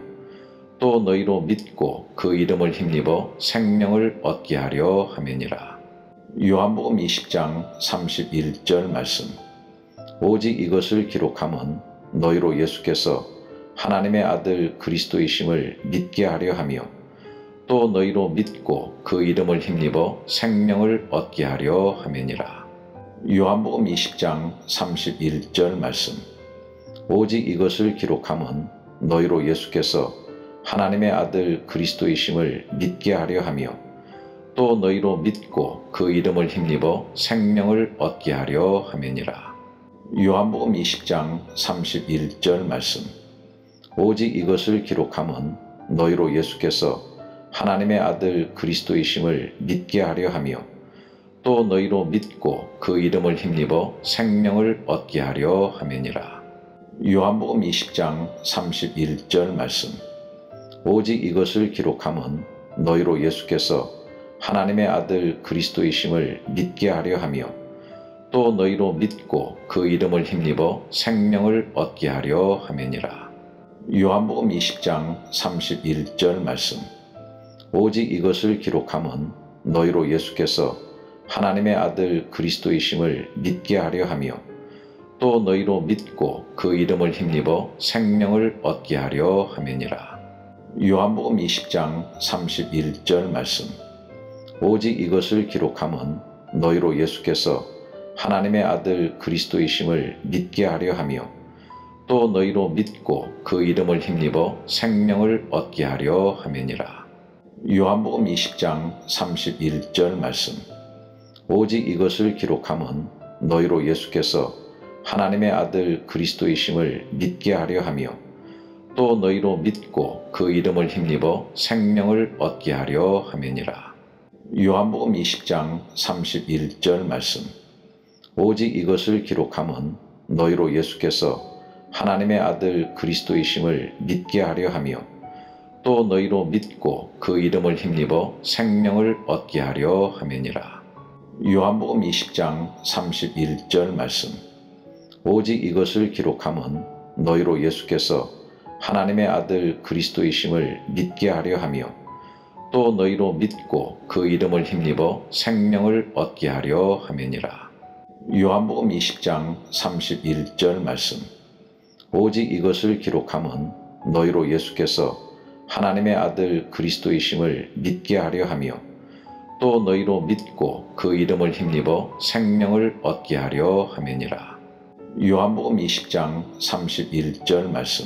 또 너희로 믿고 그 이름을 힘입어 생명을 얻게 하려 함이니라. 요한복음 이십 장 삼십일 절 말씀. 오직 이것을 기록함은 너희로 예수께서 하나님의 아들 그리스도이심을 믿게 하려 하며 또 너희로 믿고 그 이름을 힘입어 생명을 얻게 하려 함이니라. 요한복음 이십 장 삼십일 절 말씀. 오직 이것을 기록함은 너희로 예수께서 하나님의 아들 그리스도이심을 믿게 하려 하며 또 너희로 믿고 그 이름을 힘입어 생명을 얻게 하려 함이니라. 요한복음 이십 장 삼십일 절 말씀. 오직 이것을 기록함은 너희로 예수께서 하나님의 아들 그리스도이심을 믿게 하려 하며 또 너희로 믿고 그 이름을 힘입어 생명을 얻게 하려 함이니라. 요한복음 이십 장 삼십일 절 말씀. 오직 이것을 기록함은 너희로 예수께서 하나님의 아들 그리스도이심을 믿게 하려 하며 또 너희로 믿고 그 이름을 힘입어 생명을 얻게 하려 함이니라. 요한복음 이십 장 삼십일 절 말씀. 오직 이것을 기록함은 너희로 예수께서 하나님의 아들 그리스도이심을 믿게 하려 하며 또 너희로 믿고 그 이름을 힘입어 생명을 얻게 하려 함이니라. 요한복음 이십 장 삼십일 절 말씀. 오직 이것을 기록함은 너희로 예수께서 하나님의 아들 그리스도이심을 믿게 하려 하며 또 너희로 믿고 그 이름을 힘입어 생명을 얻게 하려 함이니라. 요한복음 이십 장 삼십일 절 말씀. 오직 이것을 기록함은 너희로 예수께서 하나님의 아들 그리스도이심을 믿게 하려 하며 또 너희로 믿고 그 이름을 힘입어 생명을 얻게 하려 함이니라. 요한복음 이십 장 삼십일 절 말씀. 오직 이것을 기록함은 너희로 예수께서 하나님의 아들 그리스도이심을 믿게 하려 하며 또 너희로 믿고 그 이름을 힘입어 생명을 얻게 하려 함이니라. 요한복음 이십 장 삼십일 절 말씀. 오직 이것을 기록함은 너희로 예수께서 하나님의 아들 그리스도이심을 믿게 하려 하며 또 너희로 믿고 그 이름을 힘입어 생명을 얻게 하려 함이니라. 요한복음 이십 장 삼십일 절 말씀. 오직 이것을 기록함은 너희로 예수께서 하나님의 아들 그리스도이심을 믿게 하려 하며 또 너희로 믿고 그 이름을 힘입어 생명을 얻게 하려 함이니라. 요한복음 이십 장 삼십일 절 말씀.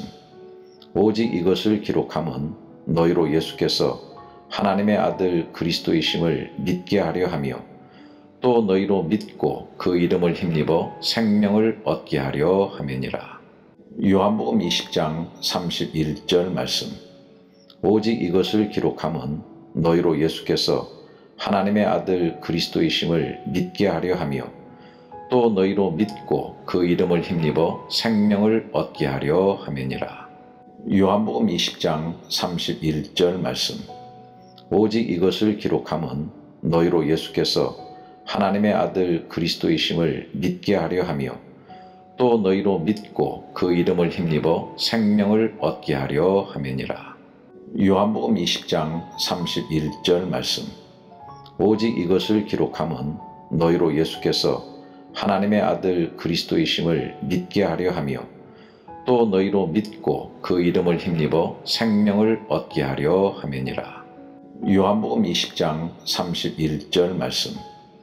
오직 이것을 기록함은 너희로 예수께서 하나님의 아들 그리스도이심을 믿게 하려 하며 또 너희로 믿고 그 이름을 힘입어 생명을 얻게 하려 함이니라. 요한복음 이십 장 삼십일 절 말씀. 오직 이것을 기록함은 너희로 예수께서 하나님의 아들 그리스도이심을 믿게 하려 하며 또 너희로 믿고 그 이름을 힘입어 생명을 얻게 하려 함이니라. 요한복음 이십 장 삼십일 절 말씀. 오직 이것을 기록함은 너희로 예수께서 하나님의 아들 그리스도이심을 믿게 하려 하며 또 너희로 믿고 그 이름을 힘입어 생명을 얻게 하려 함이니라. 요한복음 이십 장 삼십일 절 말씀. 오직 이것을 기록함은 너희로 예수께서 하나님의 아들 그리스도이심을 믿게 하려 하며 또 너희로 믿고 그 이름을 힘입어 생명을 얻게 하려 함이니라. 요한복음 이십 장 삼십일 절 말씀.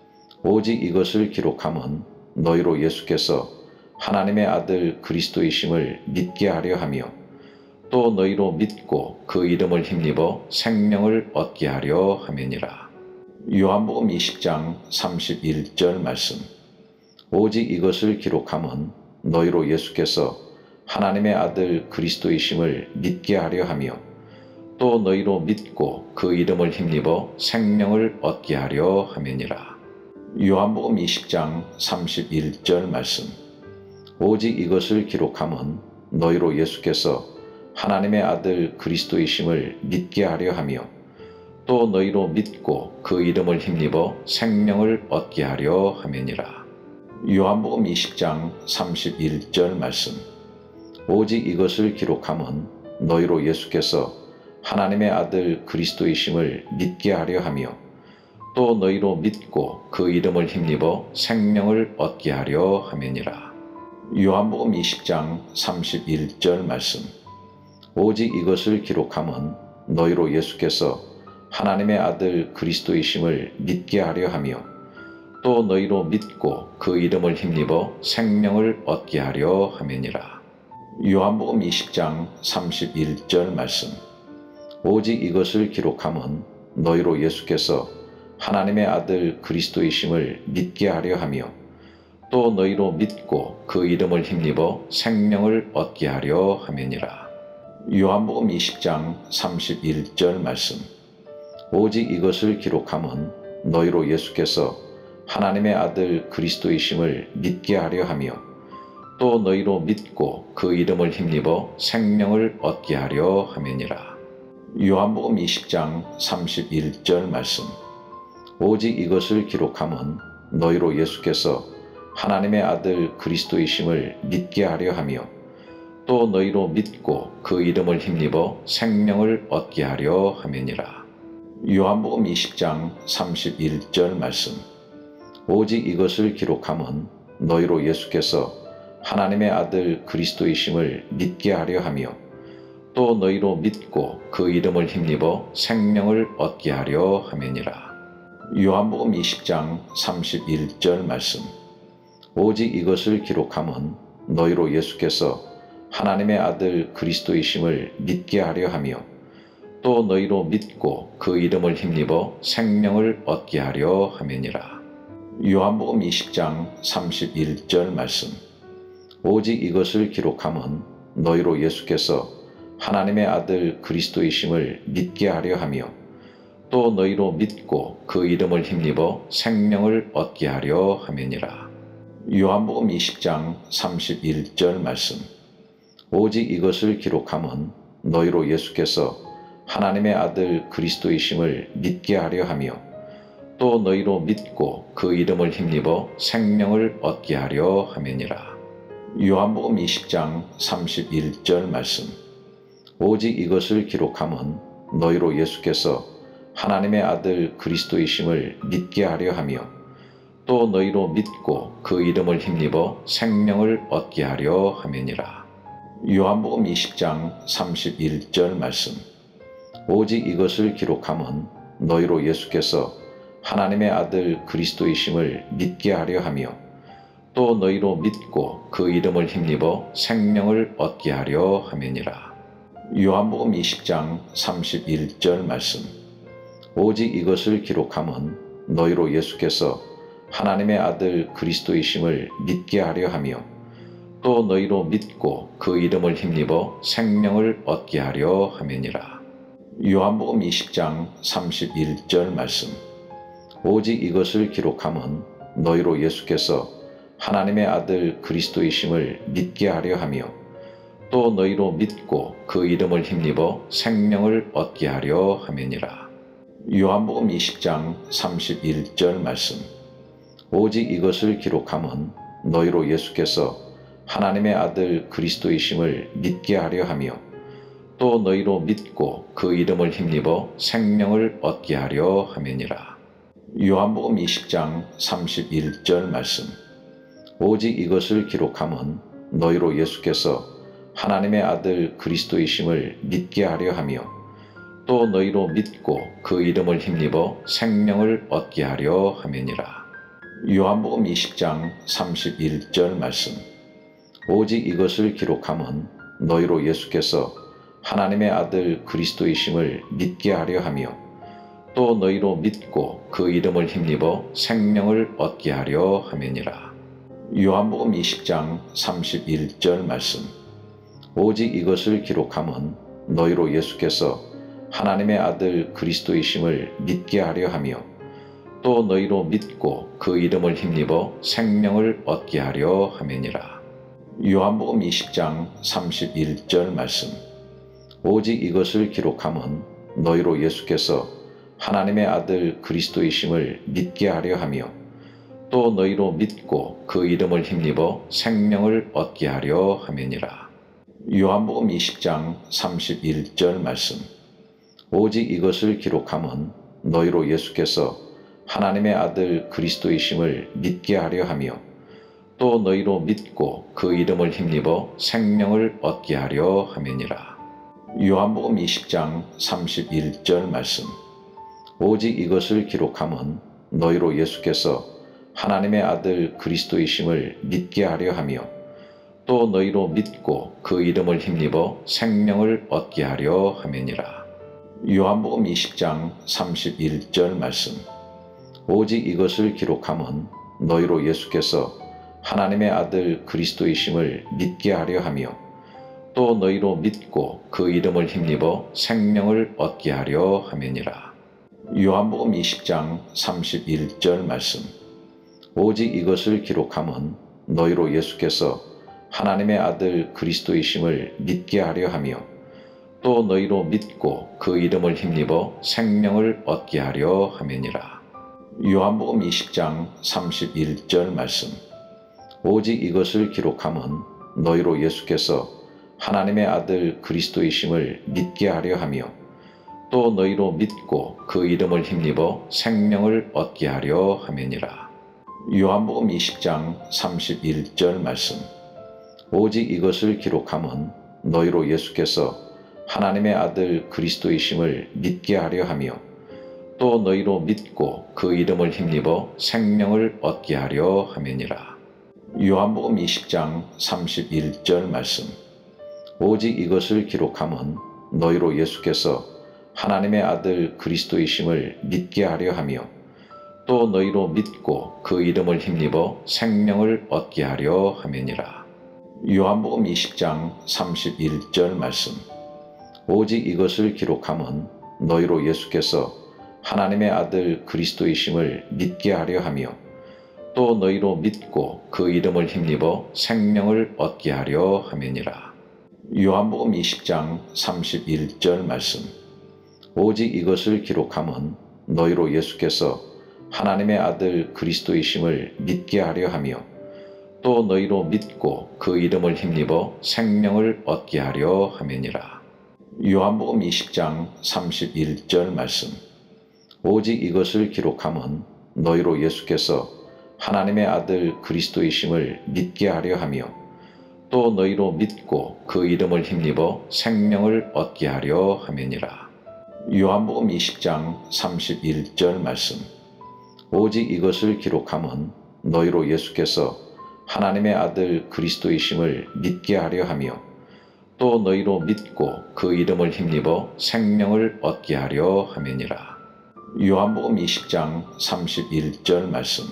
오직 이것을 기록함은 너희로 예수께서 하나님의 아들 그리스도이심을 믿게 하려 하며 또 너희로 믿고 그 이름을 힘입어 생명을 얻게 하려 함이니라. 요한복음 이십 장 삼십일 절 말씀. 오직 이것을 기록함은 너희로 예수께서 하나님의 아들 그리스도이심을 믿게 하려 하며 또 너희로 믿고 그 이름을 힘입어 생명을 얻게 하려 함이니라. 요한복음 이십 장 삼십일 절 말씀. 오직 이것을 기록함은 너희로 예수께서 하나님의 아들 그리스도이심을 믿게 하려 하며 또 너희로 믿고 그 이름을 힘입어 생명을 얻게 하려 함이니라. 요한복음 이십 장 삼십일 절 말씀. 오직 이것을 기록함은 너희로 예수께서 하나님의 아들 그리스도이심을 믿게 하려 하며 또 너희로 믿고 그 이름을 힘입어 생명을 얻게 하려 함이니라. 요한복음 이십 장 삼십일 절 말씀. 오직 이것을 기록함은 너희로 예수께서 하나님의 아들 그리스도이심을 믿게 하려 하며 또 너희로 믿고 그 이름을 힘입어 생명을 얻게 하려 함이니라. 요한복음 이십 장 삼십일 절 말씀. 오직 이것을 기록함은 너희로 예수께서 하나님의 아들 그리스도이심을 믿게 하려 하며 또 너희로 믿고 그 이름을 힘입어 생명을 얻게 하려 함이니라. 요한복음 이십 장 삼십일 절 말씀. 오직 이것을 기록함은 너희로 예수께서 하나님의 아들 그리스도이심을 믿게 하려 하며 또 너희로 믿고 그 이름을 힘입어 생명을 얻게 하려 함이니라. 요한복음 이십 장 삼십일 절 말씀. 오직 이것을 기록함은 너희로 예수께서 하나님의 아들 그리스도이심을 믿게 하려 하며 또 너희로 믿고 그 이름을 힘입어 생명을 얻게 하려 함이니라. 요한복음 이십 장 삼십일 절 말씀. 오직 이것을 기록함은 너희로 예수께서 하나님의 아들 그리스도이심을 믿게 하려 하며 또 너희로 믿고 그 이름을 힘입어 생명을 얻게 하려 함이니라. 요한복음 이십 장 삼십일 절 말씀. 오직 이것을 기록함은 너희로 예수께서 하나님의 아들 그리스도이심을 믿게 하려 하며 또 너희로 믿고 그 이름을 힘입어 생명을 얻게 하려 함이니라. 요한복음 이십 장 삼십일 절 말씀. 오직 이것을 기록함은 너희로 예수께서 하나님의 아들 그리스도이심을 믿게 하려 하며 또 너희로 믿고 그 이름을 힘입어 생명을 얻게 하려 함이니라. 요한복음 이십 장 삼십일 절 말씀. 오직 이것을 기록함은 너희로 예수께서 하나님의 아들 그리스도이심을 믿게 하려 하며 또 너희로 믿고 그 이름을 힘입어 생명을 얻게 하려 함이니라. 요한복음 이십 장 삼십일 절 말씀. 오직 이것을 기록함은 너희로 예수께서 하나님의 아들 그리스도이심을 믿게 하려 하며 또 너희로 믿고 그 이름을 힘입어 생명을 얻게 하려 함이니라. 요한복음 이십 장 삼십일 절 말씀. 오직 이것을 기록함은 너희로 예수께서 하나님의 아들 그리스도이심을 믿게 하려 하며 또 너희로 믿고 그 이름을 힘입어 생명을 얻게 하려 함이니라. 요한복음 이십 장 삼십일 절 말씀. 오직 이것을 기록함은 너희로 예수께서 하나님의 아들 그리스도이심을 믿게 하려 하며 또 너희로 믿고 그 이름을 힘입어 생명을 얻게 하려 함이니라. 요한복음 이십 장 삼십일 절 말씀. 오직 이것을 기록함은 너희로 예수께서 하나님의 아들 그리스도이심을 믿게 하려 하며 또 너희로 믿고 그 이름을 힘입어 생명을 얻게 하려 함이니라. 요한복음 이십 장 삼십일 절 말씀. 오직 이것을 기록함은 너희로 예수께서 하나님의 아들 그리스도이심을 믿게 하려 하며 또 너희로 믿고 그 이름을 힘입어 생명을 얻게 하려 함이니라. 요한복음 이십 장 삼십일 절 말씀. 오직 이것을 기록함은 너희로 예수께서 하나님의 아들 그리스도이심을 믿게 하려 하며 또 너희로 믿고 그 이름을 힘입어 생명을 얻게 하려 함이니라. 요한복음 이십 장 삼십일 절 말씀. 오직 이것을 기록함은 너희로 예수께서 하나님의 아들 그리스도이심을 믿게 하려 하며 또 너희로 믿고 그 이름을 힘입어 생명을 얻게 하려 함이니라. 요한복음 이십 장 삼십일 절 말씀. 오직 이것을 기록함은 너희로 예수께서 하나님의 아들 그리스도이심을 믿게 하려 하며 또 너희로 믿고 그 이름을 힘입어 생명을 얻게 하려 함이니라. 요한복음 이십 장 삼십일 절 말씀. 오직 이것을 기록함은 너희로 예수께서 하나님의 아들 그리스도이심을 믿게 하려 하며 또 너희로 믿고 그 이름을 힘입어 생명을 얻게 하려 함이니라. 요한복음 이십 장 삼십일 절 말씀. 오직 이것을 기록함은 너희로 예수께서 하나님의 아들 그리스도이심을 믿게 하려 하며 또 너희로 믿고 그 이름을 힘입어 생명을 얻게 하려 함이니라. 요한복음 이십 장 삼십일 절 말씀. 오직 이것을 기록함은 너희로 예수께서 하나님의 아들 그리스도이심을 믿게 하려 하며 또 너희로 믿고 그 이름을 힘입어 생명을 얻게 하려 함이니라. 요한복음 이십 장 삼십일 절 말씀. 오직 이것을 기록함은 너희로 예수께서 하나님의 아들 그리스도이심을 믿게 하려 하며 또 너희로 믿고 그 이름을 힘입어 생명을 얻게 하려 함이니라. 요한복음 이십 장 삼십일 절 말씀. 오직 이것을 기록함은 너희로 예수께서 하나님의 아들 그리스도이심을 믿게 하려 하며 또 너희로 믿고 그 이름을 힘입어 생명을 얻게 하려 함이니라. 요한복음 이십 장 삼십일 절 말씀. 오직 이것을 기록함은 너희로 예수께서 하나님의 아들 그리스도이심을 믿게 하려 하며 또 너희로 믿고 그 이름을 힘입어 생명을 얻게 하려 함이니라. 요한복음 이십 장 삼십일 절 말씀. 오직 이것을 기록함은 너희로 예수께서 하나님의 아들 그리스도이심을 믿게 하려 하며 또 너희로 믿고 그 이름을 힘입어 생명을 얻게 하려 함이니라. 요한복음 이십 장 삼십일 절 말씀. 오직 이것을 기록함은 너희로 예수께서 하나님의 아들 그리스도이심을 믿게 하려 하며 또 너희로 믿고 그 이름을 힘입어 생명을 얻게 하려 함이니라. 요한복음 이십 장 삼십일 절 말씀. 오직 이것을 기록함은 너희로 예수께서 하나님의 아들 그리스도이심을 믿게 하려 하며 또 너희로 믿고 그 이름을 힘입어 생명을 얻게 하려 함이니라. 요한복음 이십 장 삼십일 절 말씀. 오직 이것을 기록함은 너희로 예수께서 하나님의 아들 그리스도이심을 믿게 하려 하며 또 너희로 믿고 그 이름을 힘입어 생명을 얻게 하려 함이니라. 요한복음 이십 장 삼십일 절 말씀. 오직 이것을 기록함은 너희로 예수께서 하나님의 아들 그리스도이심을 믿게 하려 하며 또 너희로 믿고 그 이름을 힘입어 생명을 얻게 하려 함이니라. 요한복음 이십 장 삼십일 절 말씀. 오직 이것을 기록함은 너희로 예수께서 하나님의 아들 그리스도이심을 믿게 하려 하며 또 너희로 믿고 그 이름을 힘입어 생명을 얻게 하려 함이니라. 요한복음 이십 장 삼십일 절 말씀.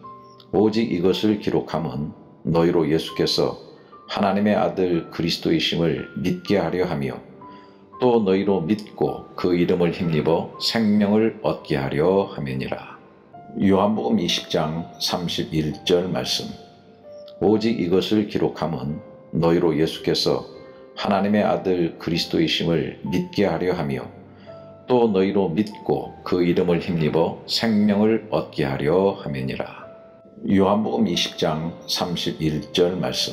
오직 이것을 기록함은 너희로 예수께서 하나님의 아들 그리스도이심을 믿게 하려 하며 또 너희로 믿고 그 이름을 힘입어 생명을 얻게 하려 함이니라. 요한복음 이십 장 삼십일 절 말씀. 오직 이것을 기록함은 너희로 예수께서 하나님의 아들 그리스도이심을 믿게 하려 하며 또 너희로 믿고 그 이름을 힘입어 생명을 얻게 하려 함이니라. 요한복음 이십 장 삼십일 절 말씀.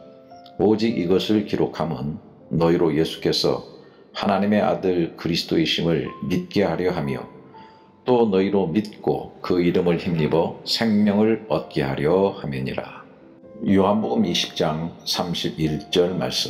오직 이것을 기록함은 너희로 예수께서 하나님의 아들 그리스도이심을 믿게 하려 하며 또 너희로 믿고 그 이름을 힘입어 생명을 얻게 하려 함이니라. 요한복음 이십 장 삼십일 절 말씀.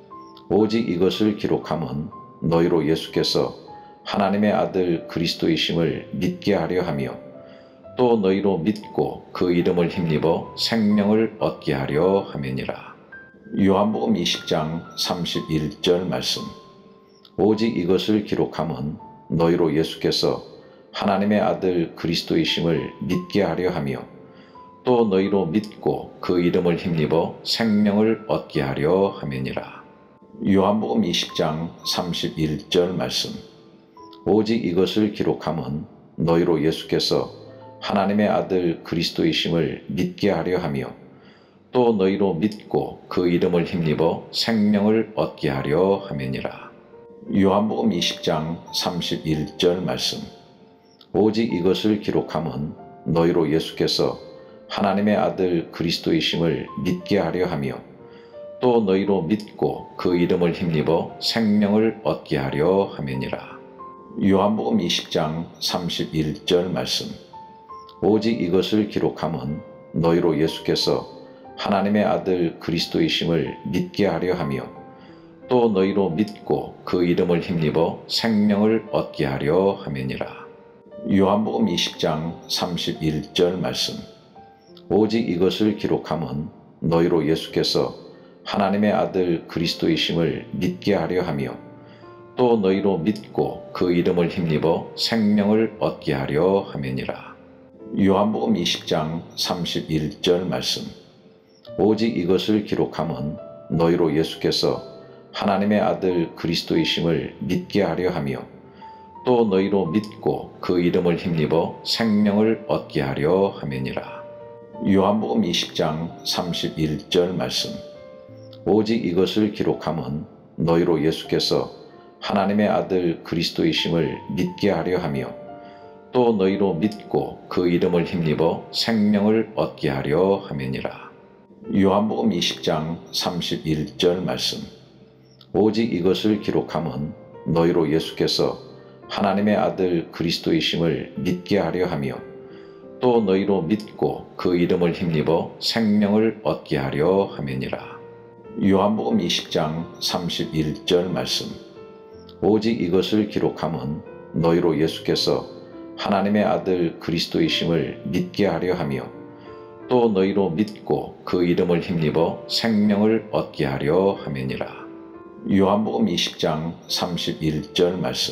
오직 이것을 기록함은 너희로 예수께서 하나님의 아들 그리스도이심을 믿게 하려 하며 또 너희로 믿고 그 이름을 힘입어 생명을 얻게 하려 함이니라. 요한복음 이십 장 삼십일 절 말씀. 오직 이것을 기록함은 너희로 예수께서 하나님의 아들 그리스도이심을 믿게 하려 하며 또 너희로 믿고 그 이름을 힘입어 생명을 얻게 하려 함이니라. 요한복음 이십 장 삼십일 절 말씀. 오직 이것을 기록함은 너희로 예수께서 하나님의 아들 그리스도이심을 믿게 하려 하며 또 너희로 믿고 그 이름을 힘입어 생명을 얻게 하려 함이니라. 요한복음 이십 장 삼십일 절 말씀. 오직 이것을 기록함은 너희로 예수께서 하나님의 아들 그리스도이심을 믿게 하려 하며 또 너희로 믿고 그 이름을 힘입어 생명을 얻게 하려 함이니라. 요한복음 이십 장 삼십일 절 말씀. 오직 이것을 기록함은 너희로 예수께서 하나님의 아들 그리스도이심을 믿게 하려 하며 또 너희로 믿고 그 이름을 힘입어 생명을 얻게 하려 함이니라. 요한복음 이십 장 삼십일 절 말씀. 오직 이것을 기록함은 너희로 예수께서 하나님의 아들 그리스도이심을 믿게 하려 하며 또 너희로 믿고 그 이름을 힘입어 생명을 얻게 하려 함이니라. 요한복음 이십 장 삼십일 절 말씀. 오직 이것을 기록함은 너희로 예수께서 하나님의 아들 그리스도이심을 믿게 하려 하며 또 너희로 믿고 그 이름을 힘입어 생명을 얻게 하려 함이니라. 요한복음 이십 장 삼십일 절 말씀. 오직 이것을 기록함은 너희로 예수께서 하나님의 아들 그리스도이심을 믿게 하려 하며 또 너희로 믿고 그 이름을 힘입어 생명을 얻게 하려 함이니라. 요한복음 이십 장 삼십일 절 말씀. 오직 이것을 기록함은 너희로 예수께서 하나님의 아들 그리스도이심을 믿게 하려 하며 또 너희로 믿고 그 이름을 힘입어 생명을 얻게 하려 함이니라. 요한복음 이십 장 삼십일 절 말씀. 오직 이것을 기록함은 너희로 예수께서 하나님의 아들 그리스도이심을 믿게 하려 하며 또 너희로 믿고 그 이름을 힘입어 생명을 얻게 하려 함이니라. 요한복음 이십 장 삼십일 절 말씀.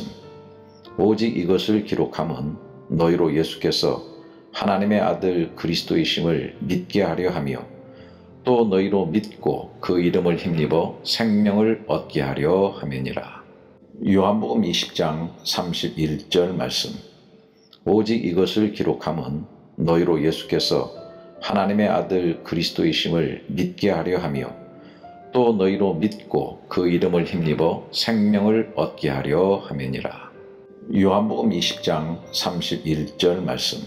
오직 이것을 기록함은 너희로 예수께서 하나님의 아들 그리스도이심을 믿게 하려 하며 또 너희로 믿고 그 이름을 힘입어 생명을 얻게 하려 함이니라. 요한복음 이십 장 삼십일 절 말씀. 오직 이것을 기록함은 너희로 예수께서 하나님의 아들 그리스도이심을 믿게 하려 하며 또 너희로 믿고 그 이름을 힘입어 생명을 얻게 하려 함이니라. 요한복음 이십 장 삼십일 절 말씀.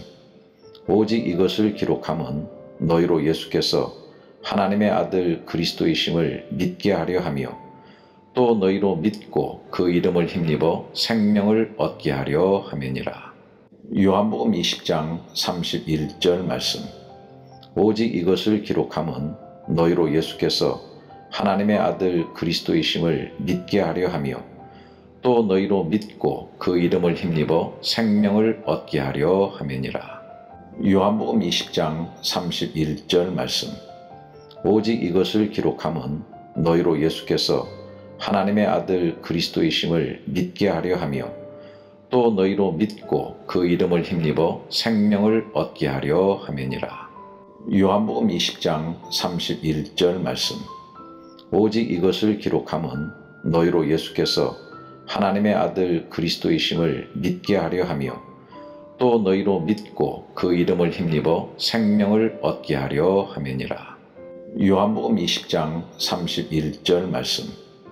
오직 이것을 기록함은 너희로 예수께서 하나님의 아들 그리스도이심을 믿게 하려 하며 또 너희로 믿고 그 이름을 힘입어 생명을 얻게 하려 함이니라. 요한복음 이십 장 삼십일 절 말씀. 오직 이것을 기록함은 너희로 예수께서 하나님의 아들 그리스도이심을 믿게 하려 하며 또 너희로 믿고 그 이름을 힘입어 생명을 얻게 하려 함이니라. 요한복음 이십 장 삼십일 절 말씀. 오직 이것을 기록함은 너희로 예수께서 하나님의 아들 그리스도이심을 믿게 하려 하며 또 너희로 믿고 그 이름을 힘입어 생명을 얻게 하려 함이니라. 요한복음 이십 장 삼십일 절 말씀. 오직 이것을 기록함은 너희로 예수께서 하나님의 아들 그리스도이심을 믿게 하려 하며 또 너희로 믿고 그 이름을 힘입어 생명을 얻게 하려 함이니라. 요한복음 이십 장 삼십일 절 말씀.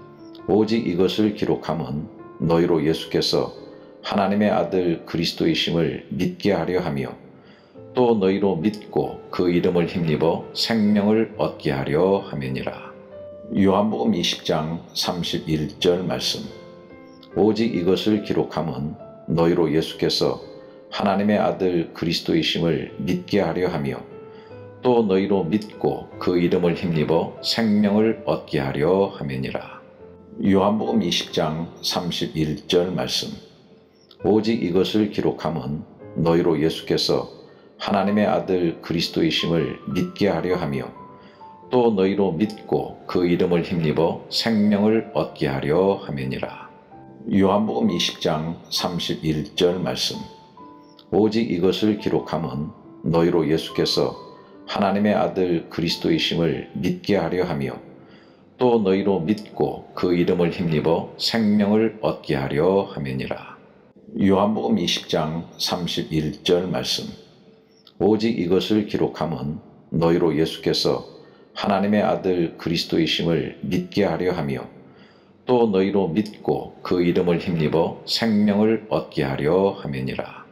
오직 이것을 기록함은 너희로 예수께서 하나님의 아들 그리스도이심을 믿게 하려 하며 또 너희로 믿고 그 이름을 힘입어 생명을 얻게 하려 함이니라. 요한복음 이십 장 삼십일 절 말씀. 오직 이것을 기록함은 너희로 예수께서 하나님의 아들 그리스도이심을 믿게 하려 하며 또 너희로 믿고 그 이름을 힘입어 생명을 얻게 하려 함이니라. 요한복음 이십 장 삼십일 절 말씀. 오직 이것을 기록함은 너희로 예수께서 하나님의 아들 그리스도이심을 믿게 하려 하며 또 너희로 믿고 그 이름을 힘입어 생명을 얻게 하려 함이니라. 요한복음 이십 장 삼십일 절 말씀. 오직 이것을 기록함은 너희로 예수께서 하나님의 아들 그리스도이심을 믿게 하려 하며 또 너희로 믿고 그 이름을 힘입어 생명을 얻게 하려 함이니라. 요한복음 이십 장 삼십일 절 말씀. 오직 이것을 기록함은 너희로 예수께서 하나님의 아들 그리스도이심을 믿게 하려 하며 또 너희로 믿고 그 이름을 힘입어 생명을 얻게 하려 함이니라.